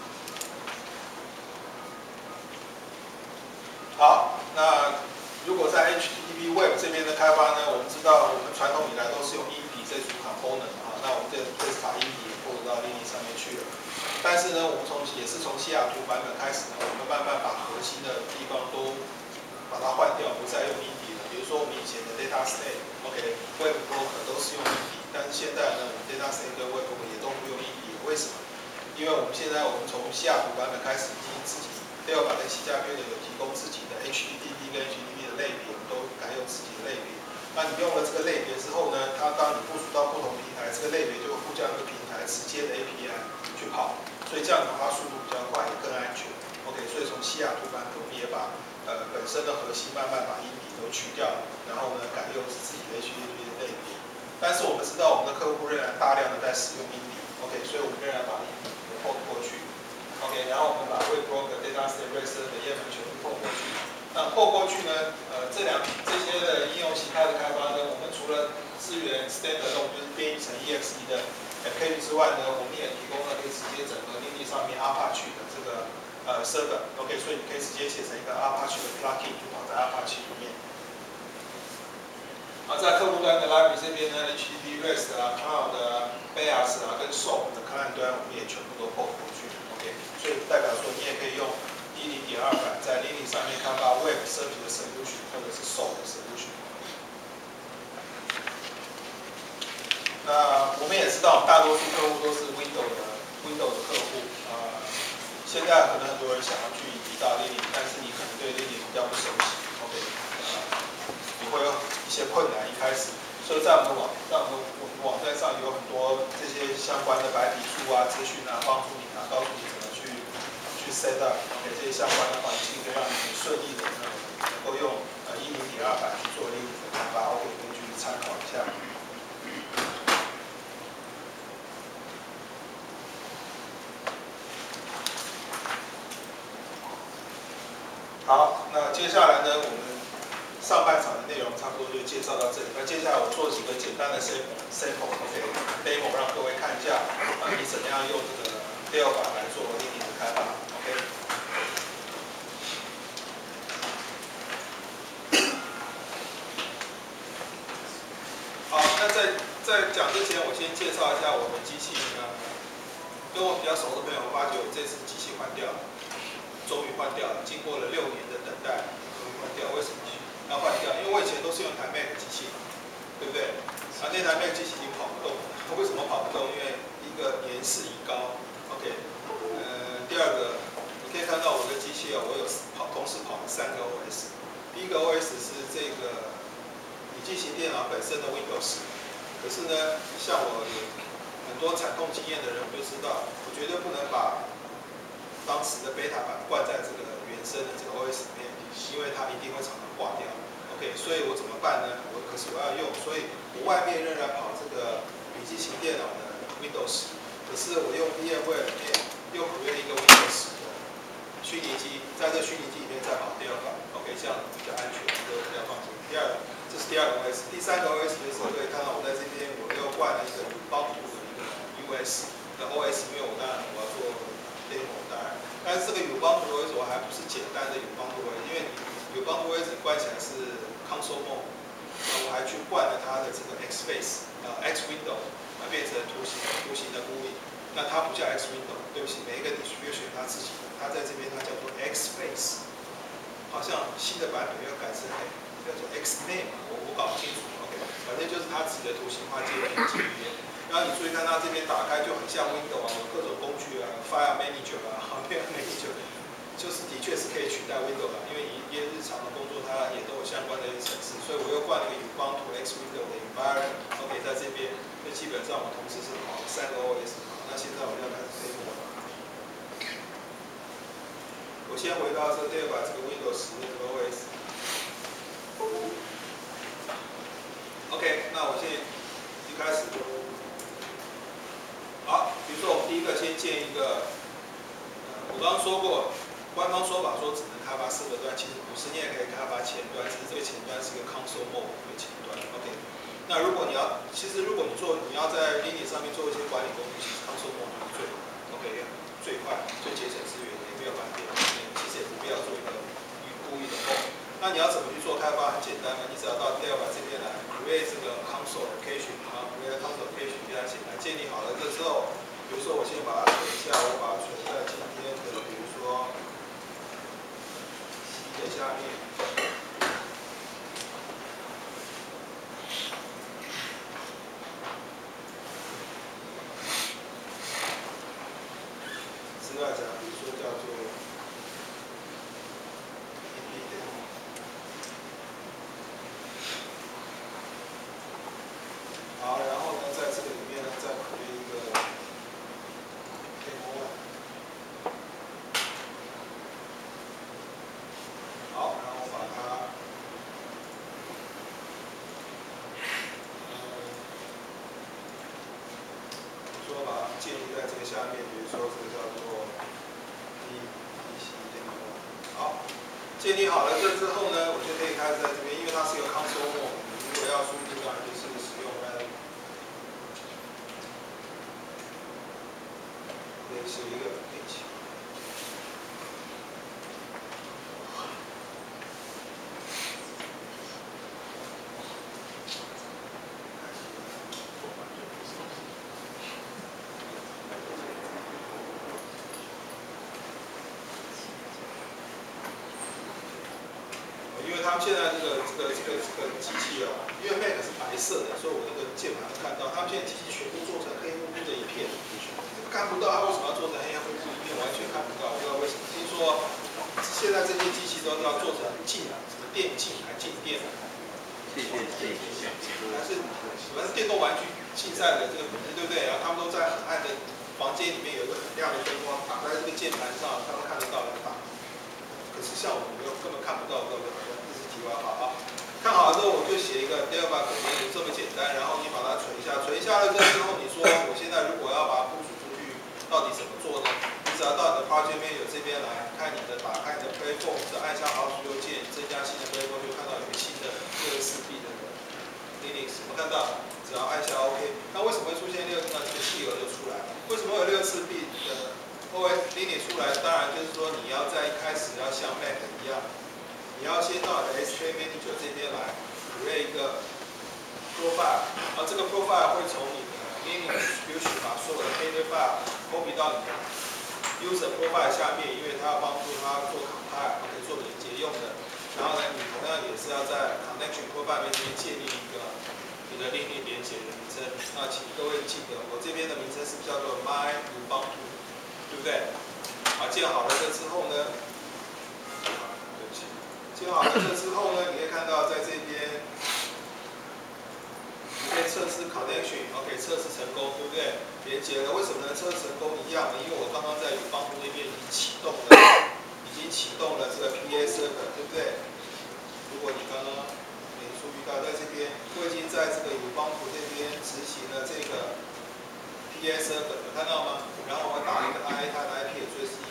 好，那如果在 HTTP Web 这边的开发呢，我们知道我们传统以来都是用音笔这组 component 啊，那我们这次把音笔也 port 到 Linux 上面去了。但是呢，我们也是从西雅图版本开始呢，我们慢慢把核心的地方都把它换掉，不再用音笔了。比如说我们以前的 Data State。OK，Web Broker 都是用音笔，但是现在呢，我们 Data State 跟 Web Broker 也都不用音笔，为什么？因为我们现在我们从西雅图版本开始，已经自己第2版跟C加 B 的有提供自己的 HTTP 跟 HTTP 的类别，我们都改用自己的类别。那你用了这个类别之后呢，它当你部署到不同平台，这个类别就会附加一个平台直接的 API 去跑，所以这样的话速度比较快，也更安全。OK， 所以从西雅图版本我们也把本身的核心慢慢把音笔都去掉，然后呢改用自己的 HTTP 的类别。但是我们知道我们的客户仍然大量的在使用音笔 ，OK， 所以我们仍然把音笔给 port 过去 ，OK， 然后我们把 Web Broker、Data State、REST 的页面全部 port 过去。那 port 过去呢，这些的应用形态的开发呢，我们除了支援 standalone 就是编译成 EXE 的 application 之外呢，我们也提供了可以直接整合 Linux 上面 Apache 的这个server，OK， 所以你可以直接写成一个 Apache 的 plugin 就跑在 Apache 里面。 在客户端的 library 这边呢 ，HTTP REST 啊 ，Cloud 啊 ，BAS 啊，跟 SOAP 的 client 端，我们也全部都 port 过去 ，OK。所以代表说，你也可以用10.2版在 Linux 上面开发 Web Service 的 solution 或者是 SOAP 的 solution。那我们也知道，大多数客户都是 Windows 的客户现在可能很多人想要去移到 Linux， 但是你可能对 Linux 比较不熟悉 ，OK， 你会有一些困难一开始。所以在我们网站上有很多这些相关的白皮书啊、资讯啊，帮助你告诉你怎么去 set up OK 这些相关的环境，可以让你很顺利的能够用10.2版去做 Linux 的开发 ，OK， 可以去参考一下。好，那接下来呢，我们上半场的内容差不多就介绍到这里。那接下来我做几个简单的 sample，OK，demo 让各位看一下你怎么样用这个 Dell 版来做 Linux 的开发 ，OK。好，那在讲之前，我先介绍一下我的机器。跟我比较熟的朋友发觉，我这次机器换掉了。终于换掉了，经过了6年的等待，终于换掉。为什么要换掉？因为我以前都是用台 Mac 机器，对不对？那台 Mac 机器已经跑不动了。为什么跑不动？因为一个年事已高 ，OK。第二个，你可以看到我的机器我有同时跑了3个 OS。第一个 OS 是这个笔记型电脑本身的 Windows， 可是呢，像我有很多惨痛经验的人，我就知道，我绝对不能把当时的 beta 版灌在这个原生的这个 OS 里面，因为它一定会常常挂掉。OK， 所以我怎么办呢？可是我要用，所以我外面仍然跑这个笔记型电脑的 Windows， 可是我用 VMware 里面又create一个 Windows 的虚拟机，在这虚拟机里面再跑第二版 ，OK， 这样比较安全，都比较放心。这是第二个 OS， 第三个 OS 就是可以看到我在这边我又灌了一个Ubuntu的一个 US 的 OS， 因为我当然我要做 demo 当然，但是这个Ubuntu OS 我还不是简单的Ubuntu OS， 因为Ubuntu OS 灌起来是 console mode， 我还去灌了它的这个 Xbase X Window， 它变成图形的 GUI， 那它不叫 X Window， 对不起，每一个 distribution 它自己的，它在这边它叫做 Xbase， 好像新的版本要改成叫做 Xname， 我搞不清楚 ，OK， 反正就是它自己的图形化界面里面。然后你注意看它这边打开就很像 Windows 有各种工具File Manager Mail Manager， 就是的确是可以取代 Windows 因为一些日常的工作它也都有相关的一些程式，所以我又换了一个Ubuntu X Windows 的 environment，OK， 在这边，那基本上我同时是跑3个 OS， 那现在我要开始推广。我先回到这第二版这个 Windows 10的这个 OS。OK， 那我现在一开始好，比如说我们第一个先建一个，我刚刚说过，官方说法说只能开发4个端，其实不是，你也可以开发前端，只是这个前端是一个 console mode 的前端 ，OK。那如果你要，其实如果你要在 Linux 上面做一些管理工具，其实 console mode 是OK 最快、最节省资源，也没有半天，其实也不必要做一个故意的 mode。那你要怎么去做开发？很简单嘛，你只要到 Dell 这边来 create 这个 console application， create console application 非常简单，建立好了这之后，比如说我先把它存一下，我把它存在今天的，比如说 C 的下面。之外讲，比如说叫做 好，然后呢，在这个里面呢，再考虑一个 demo 1。好，然后把它，说把它建立在这个下面，比如说这个叫做 demo 1。好，建立好了这之后呢，我就可以开始在这边，因为它是一个 console mode， 如果要输入当然就是使用写一个并且，
因为他们现在这个机器啊，因为 Mac 是白色的，所以我那个键盘看到，他们现在机器全部做成黑乎乎的一片，看不到它为什么要做成黑乎乎一片，完全看不到，不知道为什么。听说现在这些机器都要做成静什么电竞还静电，还是电动玩具竞赛的这个名字，对不对？然后他们都在很暗的房间里面有一个很亮的灯光打在这个键盘上，他们看得到来打。可是像我们根本看不到，对不对？这是题外话啊。看好了之后，我就写一个 debug 这么简单，然后你把它存一下，存下了之后，你说我现在如果要把它部署出去，到底怎么做呢？你只要到你的 project menu 这边来看你的，打开你的 platform， 按下好鼠右键，增加新的 platform， 就看到有个新的64B 的 Linux， 我看到，只要按下 OK。那为什么会出现这个企鹅就出来了？为什么有64B 的 OS Linux 出来？当然就是说你要在一开始要像 Mac 一样，你要先到你的 SK Manager 这边来 create 一个 profile， 这个 profile 会从你的 Linux distribution 把所有的 header file copy 到你的 user profile 下面，因为它要帮助它做 compile， 可以做连接用的。然后呢，你同样也是要在 connection profile 那边建立一个你的 Linux 连接的名称。那请各位记得，我这边的名称是叫做 My Ubuntu， 对不对？好，建好了这之后呢，建好了这之后呢，你可以看到在这边。你可以测试 connection，OK， 测试成功，对不对？连接了，为什么能测试成功一样呢？因为我刚刚在Ubuntu那边已经启动了这个 PA server， 对不对？如果你刚刚没注意到，在这边我已经在这个Ubuntu这边执行了这个 PA server， 有看到吗？然后我打一个 I， 它的 IP 所以是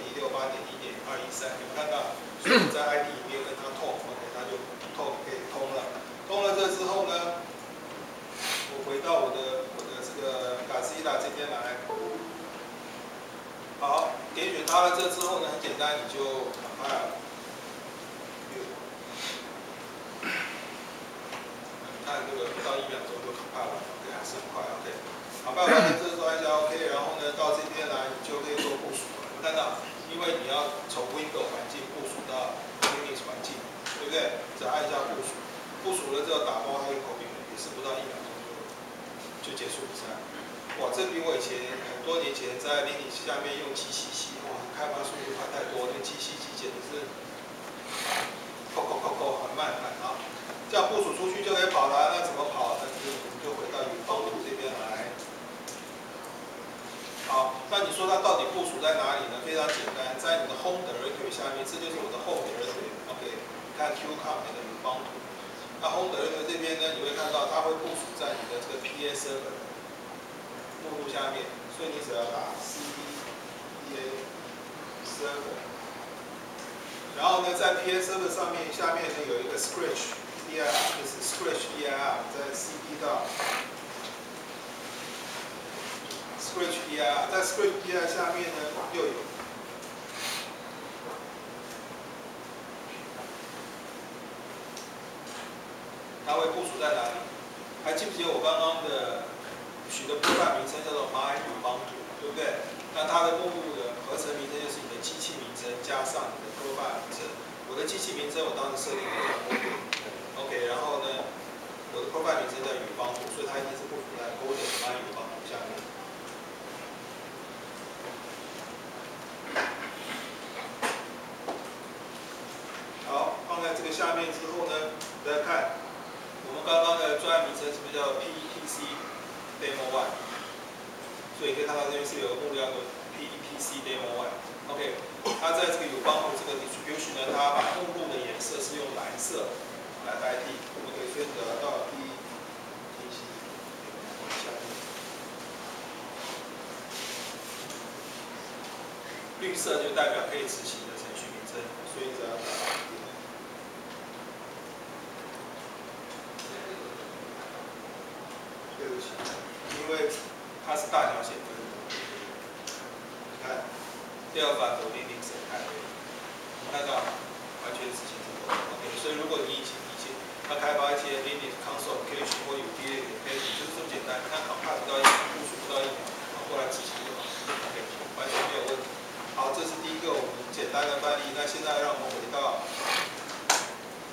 192.168.1.213， 有看到？所以我在 IP 里面跟它通 ，OK， 它就可以通了。通了这之后呢？我回到我的这个 Mozilla 这边来，好，点选它了这之后呢，很简单，你就 compile， 你看这个不到1秒钟就 compile 了 ，OK， 还是很快 ，OK。compile 完了这时候按下 OK， 然后呢到这边来，你就可以做部署了。有看到？因为你要从 Windows 环境部署到 Linux 环境，对不对？只按下部署，部署了之后打包它就 copy， 也是不到1秒钟。就结束比赛，哇！这比我以前很多年前在 Linux 下面用 GCC， 哇，开发速度快太多，那 GCC 简直是扣，很慢啊！这样部署出去就可以跑了，那怎么跑？那我们就回到Ubuntu这边来。好，那你说它到底部署在哪里呢？非常简单，在你的 Home Directory 下面，这就是我的 Home Directory。OK， 你看 QCOM 你的Ubuntu。那 Home Directory 这边呢，你会看到它会部署在你的这个 PA server 目录下面，所以你只要打 cd PA server， 然后呢，在 PA server 下面呢有一个 scratch dir， 就是 scratch dir， 在 cd 到 scratch dir， 在 scratch dir 下面呢又有。它会部署在哪里？还记不记得我刚刚的取的 profile 名称叫做 My Ubuntu， 对不对？那它的目录的合成名称就是你的机器名称加上你的 profile 名称。我的机器名称我当时设定叫 Golden，OK， 然后呢，我的 profile 名称叫Ubuntu， 所以它一定是部署在 Golden My Ubuntu 下面。好，放在这个下面之后呢，大家看。我们刚刚的专案名称是不是叫 PEPC Demo 1？ 所以可以看到这边是有个目录叫做 PEPC Demo 1。OK， 它在这个Ubuntu这个 distribution 呢，它把目录的颜色是用蓝色来代替。我们可以选择到 PEPC 下面，绿色就代表可以执行的程序名称，所以只要打。对不起，因为它是大小写分的。你看，第二版走 Linux 开会，看到完全执行成功。OK， 所以如果你以前要开发一些 Linux console application 或有 PA application， 就是这么简单。看compile不到1秒，部署不到1秒，然后过来执行就好。OK， 完全没有问题。好，这是第一个我们简单的范例。那现在让我们回到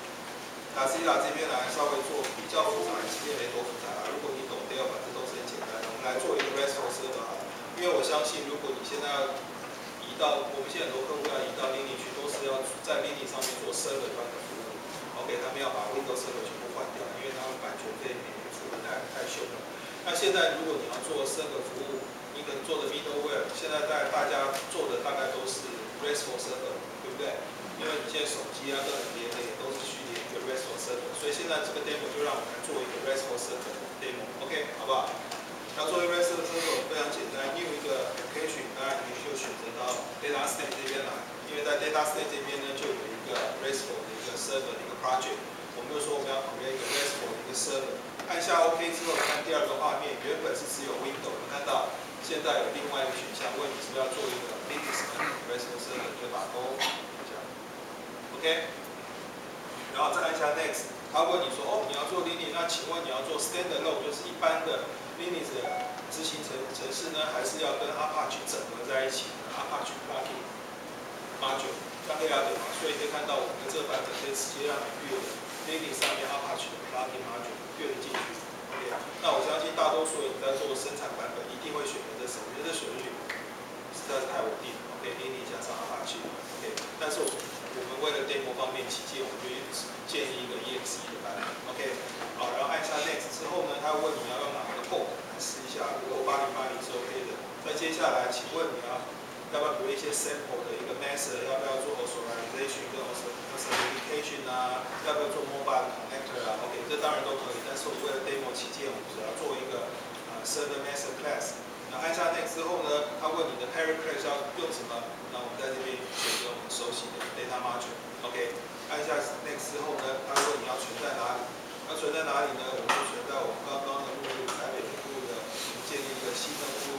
Godzilla 这边来稍微做比较复杂，其实也没多复杂啊。如果你懂 Delphi，这都是很简单的。我们来做一个 RESTful server 好了，因为我相信，如果你现在要移到，我们现在很多客户要移到 Linux 去，都是要在 Linux 上面做 server 端的服务。OK， 他们要把 Windows server 全部换掉，因为他们版权费每年付的太凶了。那现在如果你要做 server 服务，你可能做的 middleware， 现在大家做的大概都是 RESTful server， 对不对？因为你现在手机啊、各种连的也都是去连一个 RESTful server， 所以现在这个 demo 就让我们来做一个 RESTful server demo，OK， 好不好？那做一个 RESTful server 非常简单，你有一个 application， 当然你就选择到 DataStack 这边来，因为在 DataStack 这边呢就有一个 RESTful 的一个 server 的一个 project， 我们就说我们要 create 一个 RESTful 的一个 server， 按下 OK 之后，看第二个画面，原本是只有 Windows， 我们看到现在有另外一个选项，问你是不是要做一个 Linux 的 RESTful server， 就打勾。OK， 然后再按下 Next， 他问你说，哦，你要做 Linux， 那请问你要做 Standalone， 就是一般的 Linux 的执行程式呢，还是要跟 Apache 整合在一起的 Apache Plugin Module， 这样可以了解吗？所以可以看到我们的这个版本可以直接让你 build Linux 上面 Apache 的 Plugin Module build 进去。OK， 那我相信大多数人在做生产版本一定会选择这首，因为这旋律实在是太稳定了。OK，Linux 加上 Apache。OK， 但是我们为了 demo 方便起见，我们就建议一个 EXE 的版本。OK， 好，然后按下 Next 之后呢，他会问你要用哪个 port 来试一下，如果8080是 OK 的。再接下来，请问你要不要有一些 sample 的一个 method， 要不要做 authorization 跟 authentication 啊？要不要做 mobile connector 啊 ？OK， 这当然都可以，但是我们为了 demo 起见，我们只要做一个server method class。那按下 Next 之后呢，他问你的 parent class 要用什么？那我们在这边选择我们熟悉的 data module。OK， 按下 Next 之后呢，他问你要存在哪里？要存在哪里呢？我们就存在我们刚刚的目录，台北目录的，建立一个新的目录，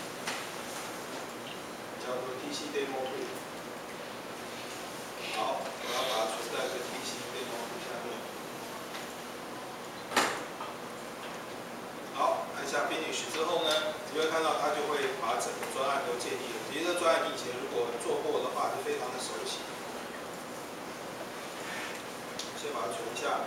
叫做 TC Demo 2。好，我要把它存在这个 TC Demo 2下面。好，按下 Finish 之后呢，你会看到它就会把整个专案都建立了。其实这专案你以前如果做过的话，就非常的熟悉。先把它存下。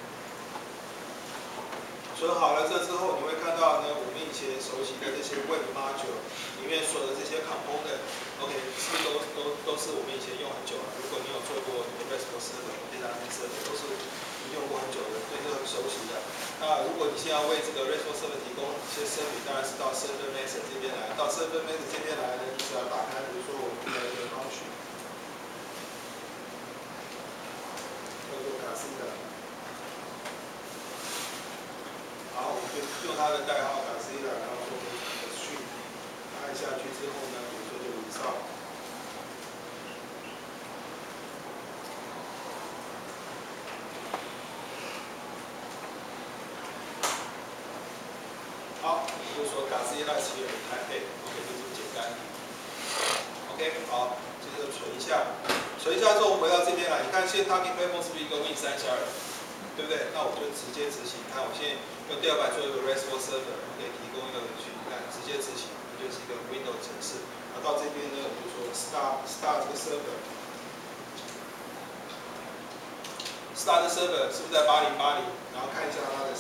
存好了这之后，你会看到呢，我们以前熟悉的这些 Web Module 里面所有的这些 Component，OK， 是不是都是我们以前用很久了？如果你有做过 RESTful server、Database server， 都是你用过很久的，对这个很熟悉的。那如果你现在要为这个 RESTful server 提供一些 service， 当然是到 Server Method 这边来。到 Server Method 这边来呢，你只要打开，比如说我们的一个function， 叫做 Godzilla。好，我们就用它的代号Godzilla，然后做一个 string， 按下去之后呢，比如说就install。好，我就说Godzilla是有台北 ，OK， 就这么简单。OK， 好，接着存一下，存一下之后回到这边来，你看现在 Target Platform 是不是一个 Win32？对不对？那我就直接执行。看，我现在用Delphi做一个 RESTful server， 可以提供一个程序，看直接执行，这就是一个 Windows 程式。那到这边呢，我就说 start 这个 server，start 的 server 是不是在8080？然后看一下它的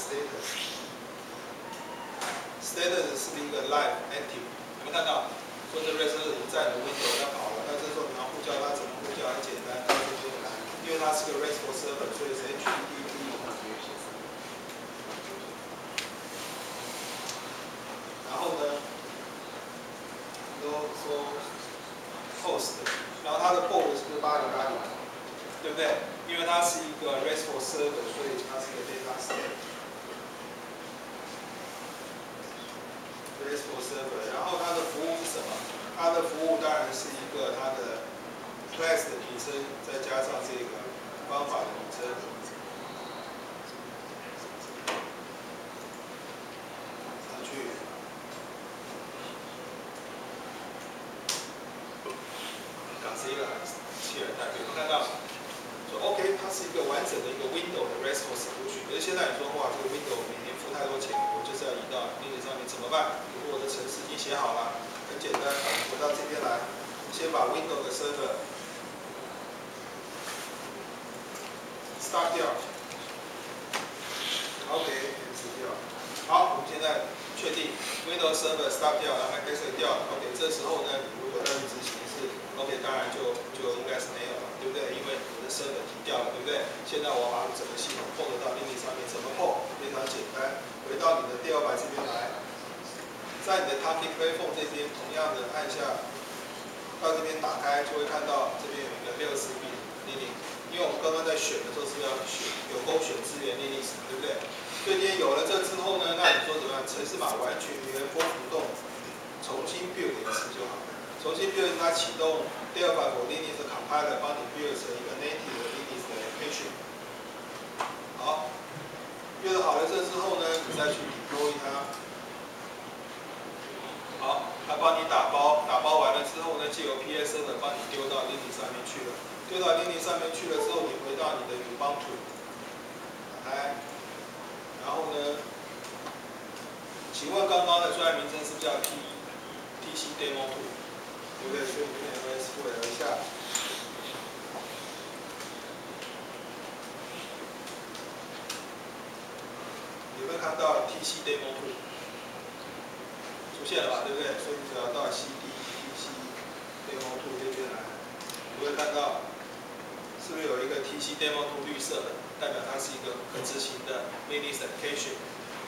status 是不是一个 live active？ 有没有看到？说这 RESTful 已经在你的 Windows 要跑了。那这时候你要呼叫它，怎么呼叫？很简单，到这边来，因为它是个 RESTful server， 所以是 HTTP。然后呢，都说 host， 然后它的 port 是不是8080，对不对？因为它是一个 RESTful server， 所以它是一个 DataStack。RESTful server， 然后它的服务是什么？它的服务当然是一个它的 class 的名称，再加上这个方法的名称。上去。Godzilla 希尔代表，有没有看到？说 OK， 它是一个完整的一个 Windows 的 RESTful solution。可是现在你说哇，这个 Windows 每年付太多钱，我就是要移到 Linux 上面，怎么办？如果我的程式已经写好了，很简单，回到这边来，先把 Windows 的 server start 掉， 好，我们现在确定 Windows Server stop 掉了 ，exit 掉了。OK， 这时候呢，如果再去执行是 OK， 当然就应该是没有了，对不对？因为我的 server 停掉了，对不对？现在我把整个系统碰得到 Linux 上面，怎么碰？非常简单，回到你的第2版这边来，在你的 Talking Platform 这边，同样的按下到这边打开，就会看到这边有一个64 bit Linux， 因为我们刚刚在选的时候是要选有勾选资源 Linux， 对不对？所以今天有了这之后呢，那你说怎么样？程式码完全原封不动，重新 build 一次就好了。重新 build 它启动第2版 for Linux 的 compiler 帮你 build 成一个 native 的 Linux 的 application。好 ，build 好了这之后呢，你再去 deploy 它。好，它帮你打包，打包完了之后呢，借由 PS 的帮你丢到 Linux 上面去了。丢到 Linux 上面去了之后，你回到你的 Ubuntu， 打开。然后呢？请问刚刚的专业名称是不是叫 TC Demo 2，对不对？所以这边 LS 复原一下。有没有看到 TC Demo 2？出现了吧，对不对？所以你只要到 CD TC Demo 2这边来，你会看到是不是有一个 TC Demo 2绿色的，代表它是一个可执行的 Linux application。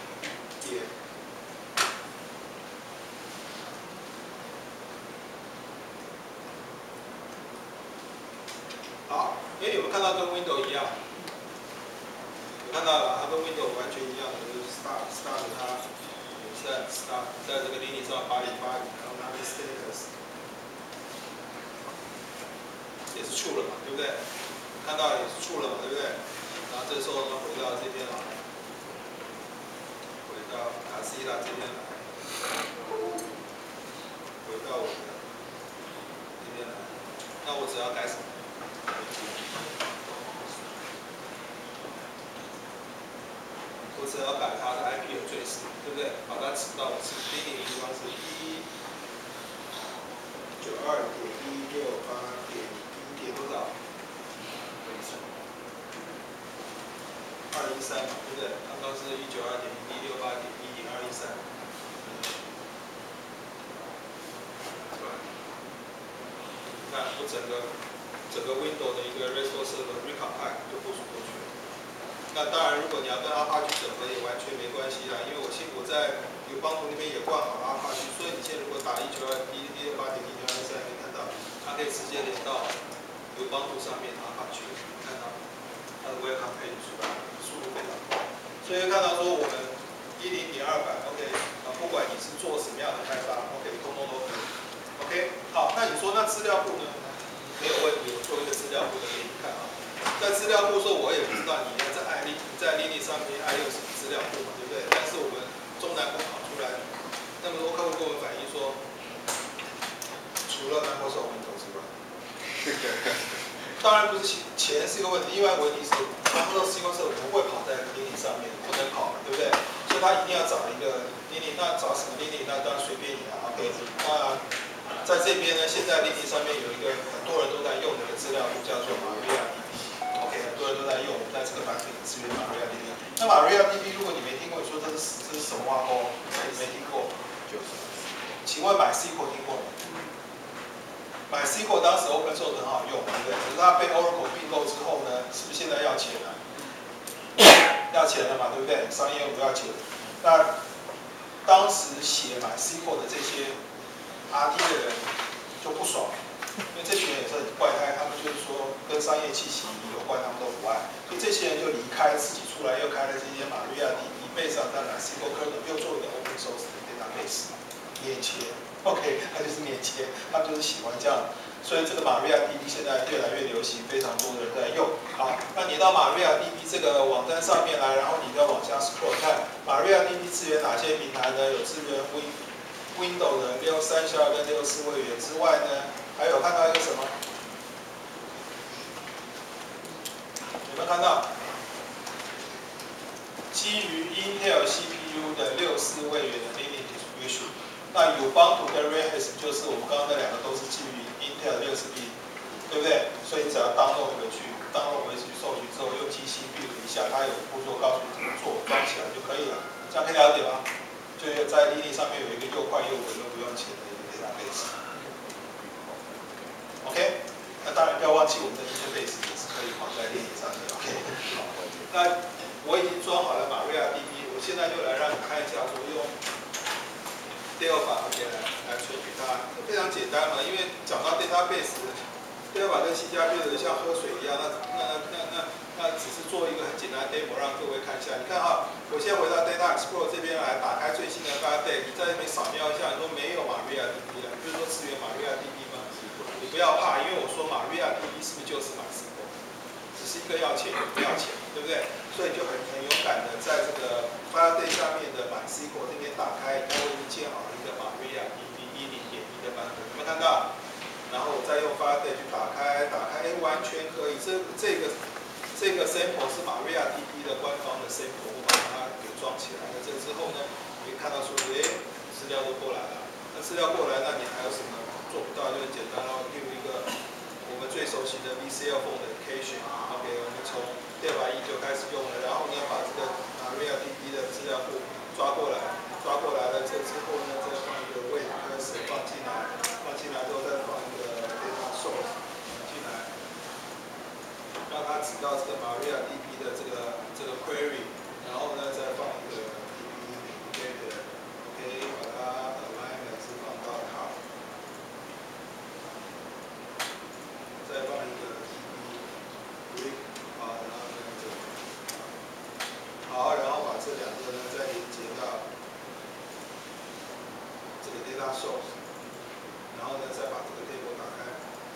好，有没有看到跟 Windows 一样？有看到了，它跟 Windows 完全一样的，就是 start 它在 start 在这个Linux上808，然后它的 status 也是 true 了嘛，对不对？看到也是 true 了嘛，对不对？然后这时候呢，回到这边来。到卡西拉这边来，回到我的这边来，那我只要改什么？我只要改它的 IP address， 对不对？把它指到我是定义地方是192.168.1多少？213嘛，对不对？刚刚是192.168.1.213。那我整个 Windows 的一个 Restore Server recompile 就部署过去了。那当然，如果你要跟 Apache 整合也完全没关系啦，因为我在Ubuntu 那边也灌好了 Apache， 所以你现在如果打192.168.1.213，可以看到它可以直接连到 Ubuntu 上面 Apache， 看到它的 Welcome Page 出来。速度非常快，所以看到说我们10.2版 ，OK， 不管你是做什么样的开发 ，OK， 通通都可以 ，OK， 好，那你说那资料库呢？没有问题，我做一个资料库的给你看啊。在资料库的时候，我也不知道你要在 Linux 上面爱用什么资料库嘛，对不对？但是我们中南部跑出来，那么多客户跟我们反映说，除了 Microsoft Windows 之外。当然不是钱是一个问题，因为问题是Microsoft SQL Server不会跑在 Linux 上面，不能跑，对不对？所以他一定要找一个 Linux， 那找什么 Linux？ 那当然随便你啦 ，OK。那在这边呢，现在 Linux 上面有一个很多人都在用的一个资料库，叫做 MariaDB。OK， 很多人都在用，我们在这个版本支援 MariaDB。那 MariaDB 如果你没听过，你说这是什么挖沟？没听过，就是。请问MySQL听过吗？MySQL 当时 Open Source 很好用，对不对？可是它被 Oracle 并购之后呢，是不是现在要钱了？要钱了嘛，对不对？商业不要钱。那当时写MySQL 的这些 RT 的人就不爽，因为这群人也是很怪胎，他们就是说跟商业气息有关，他们都不爱，所以这些人就离开，自己出来又开了这些 MariaDB 背上的 MySQL kernel，又做一个 Open Source 的 database， 免钱。OK， 它就是免钱，他们就是喜欢这样，所以这个 MariaDB 现在越来越流行，非常多的人在用。好，那你到 MariaDB 这个网站上面来，然后你再往下 scroll 看 ，MariaDB 支援哪些平台呢？有支援 Windows 的6312跟64位元之外呢，还有看到一个什么？有没有看到？基于 Intel CPU 的64位元的 Mini Distribution。那Ubuntu跟 Red Hat 就是我们刚刚那两个都是基于 Intel 60 bit 对不对？所以你只要download回去授权之后，用 GC build 一下，它有步骤告诉你怎么做，装起来就可以了。这样可以了解吗？就在 Linux 上面有一个又快又稳又不用钱的一个 database。OK， 那当然不要忘记我们的 interface 也是可以跑在 Linux 上面。OK， 那我已经装好了 MariaDB， 我现在就来让你看一下，我用 Delphi 来存取它，非常简单嘛，因为讲到 database。Delphi 跟 C++ 的像喝水一样，那只是做一个很简单的 demo 让各位看一下。你看哈，我先回到 Data Explorer 这边来，打开最新的 Firebase， 你在那边扫描一下，你说没有 MariaDB 了，就是说支援 MariaDB 吗？你不要怕，因为我说 MariaDB 是不是就是 MySQL？ 只是一个要钱，不要钱，对不对？所以就很勇敢的在这个 Firebase 下面的 MySQL 这边打开，它我已经建好了一个 MariaDB 1.0.1的版本，有没有看到？然后我再用 Firebase 去打开，哎，完全可以。这个 sample 是 MariaDB 的官方的 sample， 我把它给装起来了。这之后呢，可以看到说，哎，资料都过来了。那资料过来，那你还有什么做不到？就是简单咯，例如一个我们最熟悉的 VCL authentication。OK， 我们从Delphi 1就开始用了，然后呢，把这个 MariaDB 的资料库抓过来了。这之后呢，再放一个 wait cursor 放进来之后再放一个 data source 进来，让它指到这个 MariaDB 的这个 query， 然后呢再放一个 DB indicator，OK， 把它 alignment 是放到 top， 再放一个 DB brick， 好，然后跟这个，好，然后把这两个呢再连接到这个 data source。然后呢，再把这个 table 打开，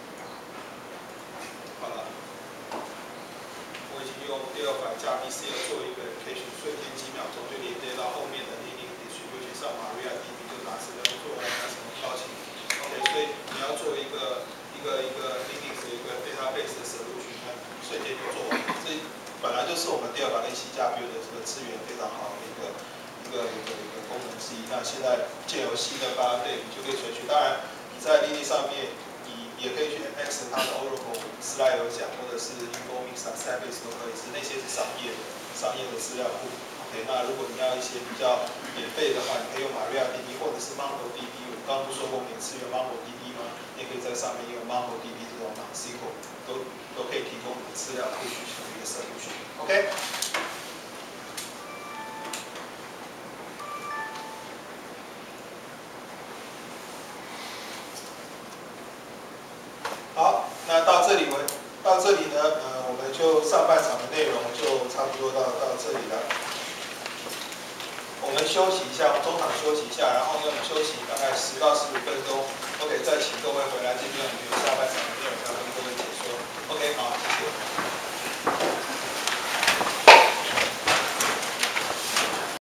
好了，我已经用Delphi加 VCL 做一个 application， 瞬间几秒钟就连接到后面的 Linux distribution 上 MariaDB 就拿资料做了，没什么高兴。OK， 所以你要做一个 Linux 的一个 database 的 solution， 那瞬间就做完。这本来就是我们Delphi跟 C++ 的这个资源非常好的一个功能之一。那现在借由新的Firebase，你就可以存取。当然。在 Linux 上面，你也可以去 access 它的 Oracle slide 有讲，或者是 Informix、Sybase 都可以，那些是商业的资料库。OK， 那如果你要一些比较免费的话，你可以用 MariaDB 或者是 MongoDB。我刚刚不是说过我们支援 MongoDB 吗？你也可以在上面用 MongoDB 这种 MySQL 都可以提供你的资料库去成为一个 solution。OK。好，那到这里呢，我们就上半场的内容就差不多到这里了。我们休息一下，中场休息一下，然后呢，我们休息大概10到15分钟。OK， 再请各位回来这边，我们有下半场的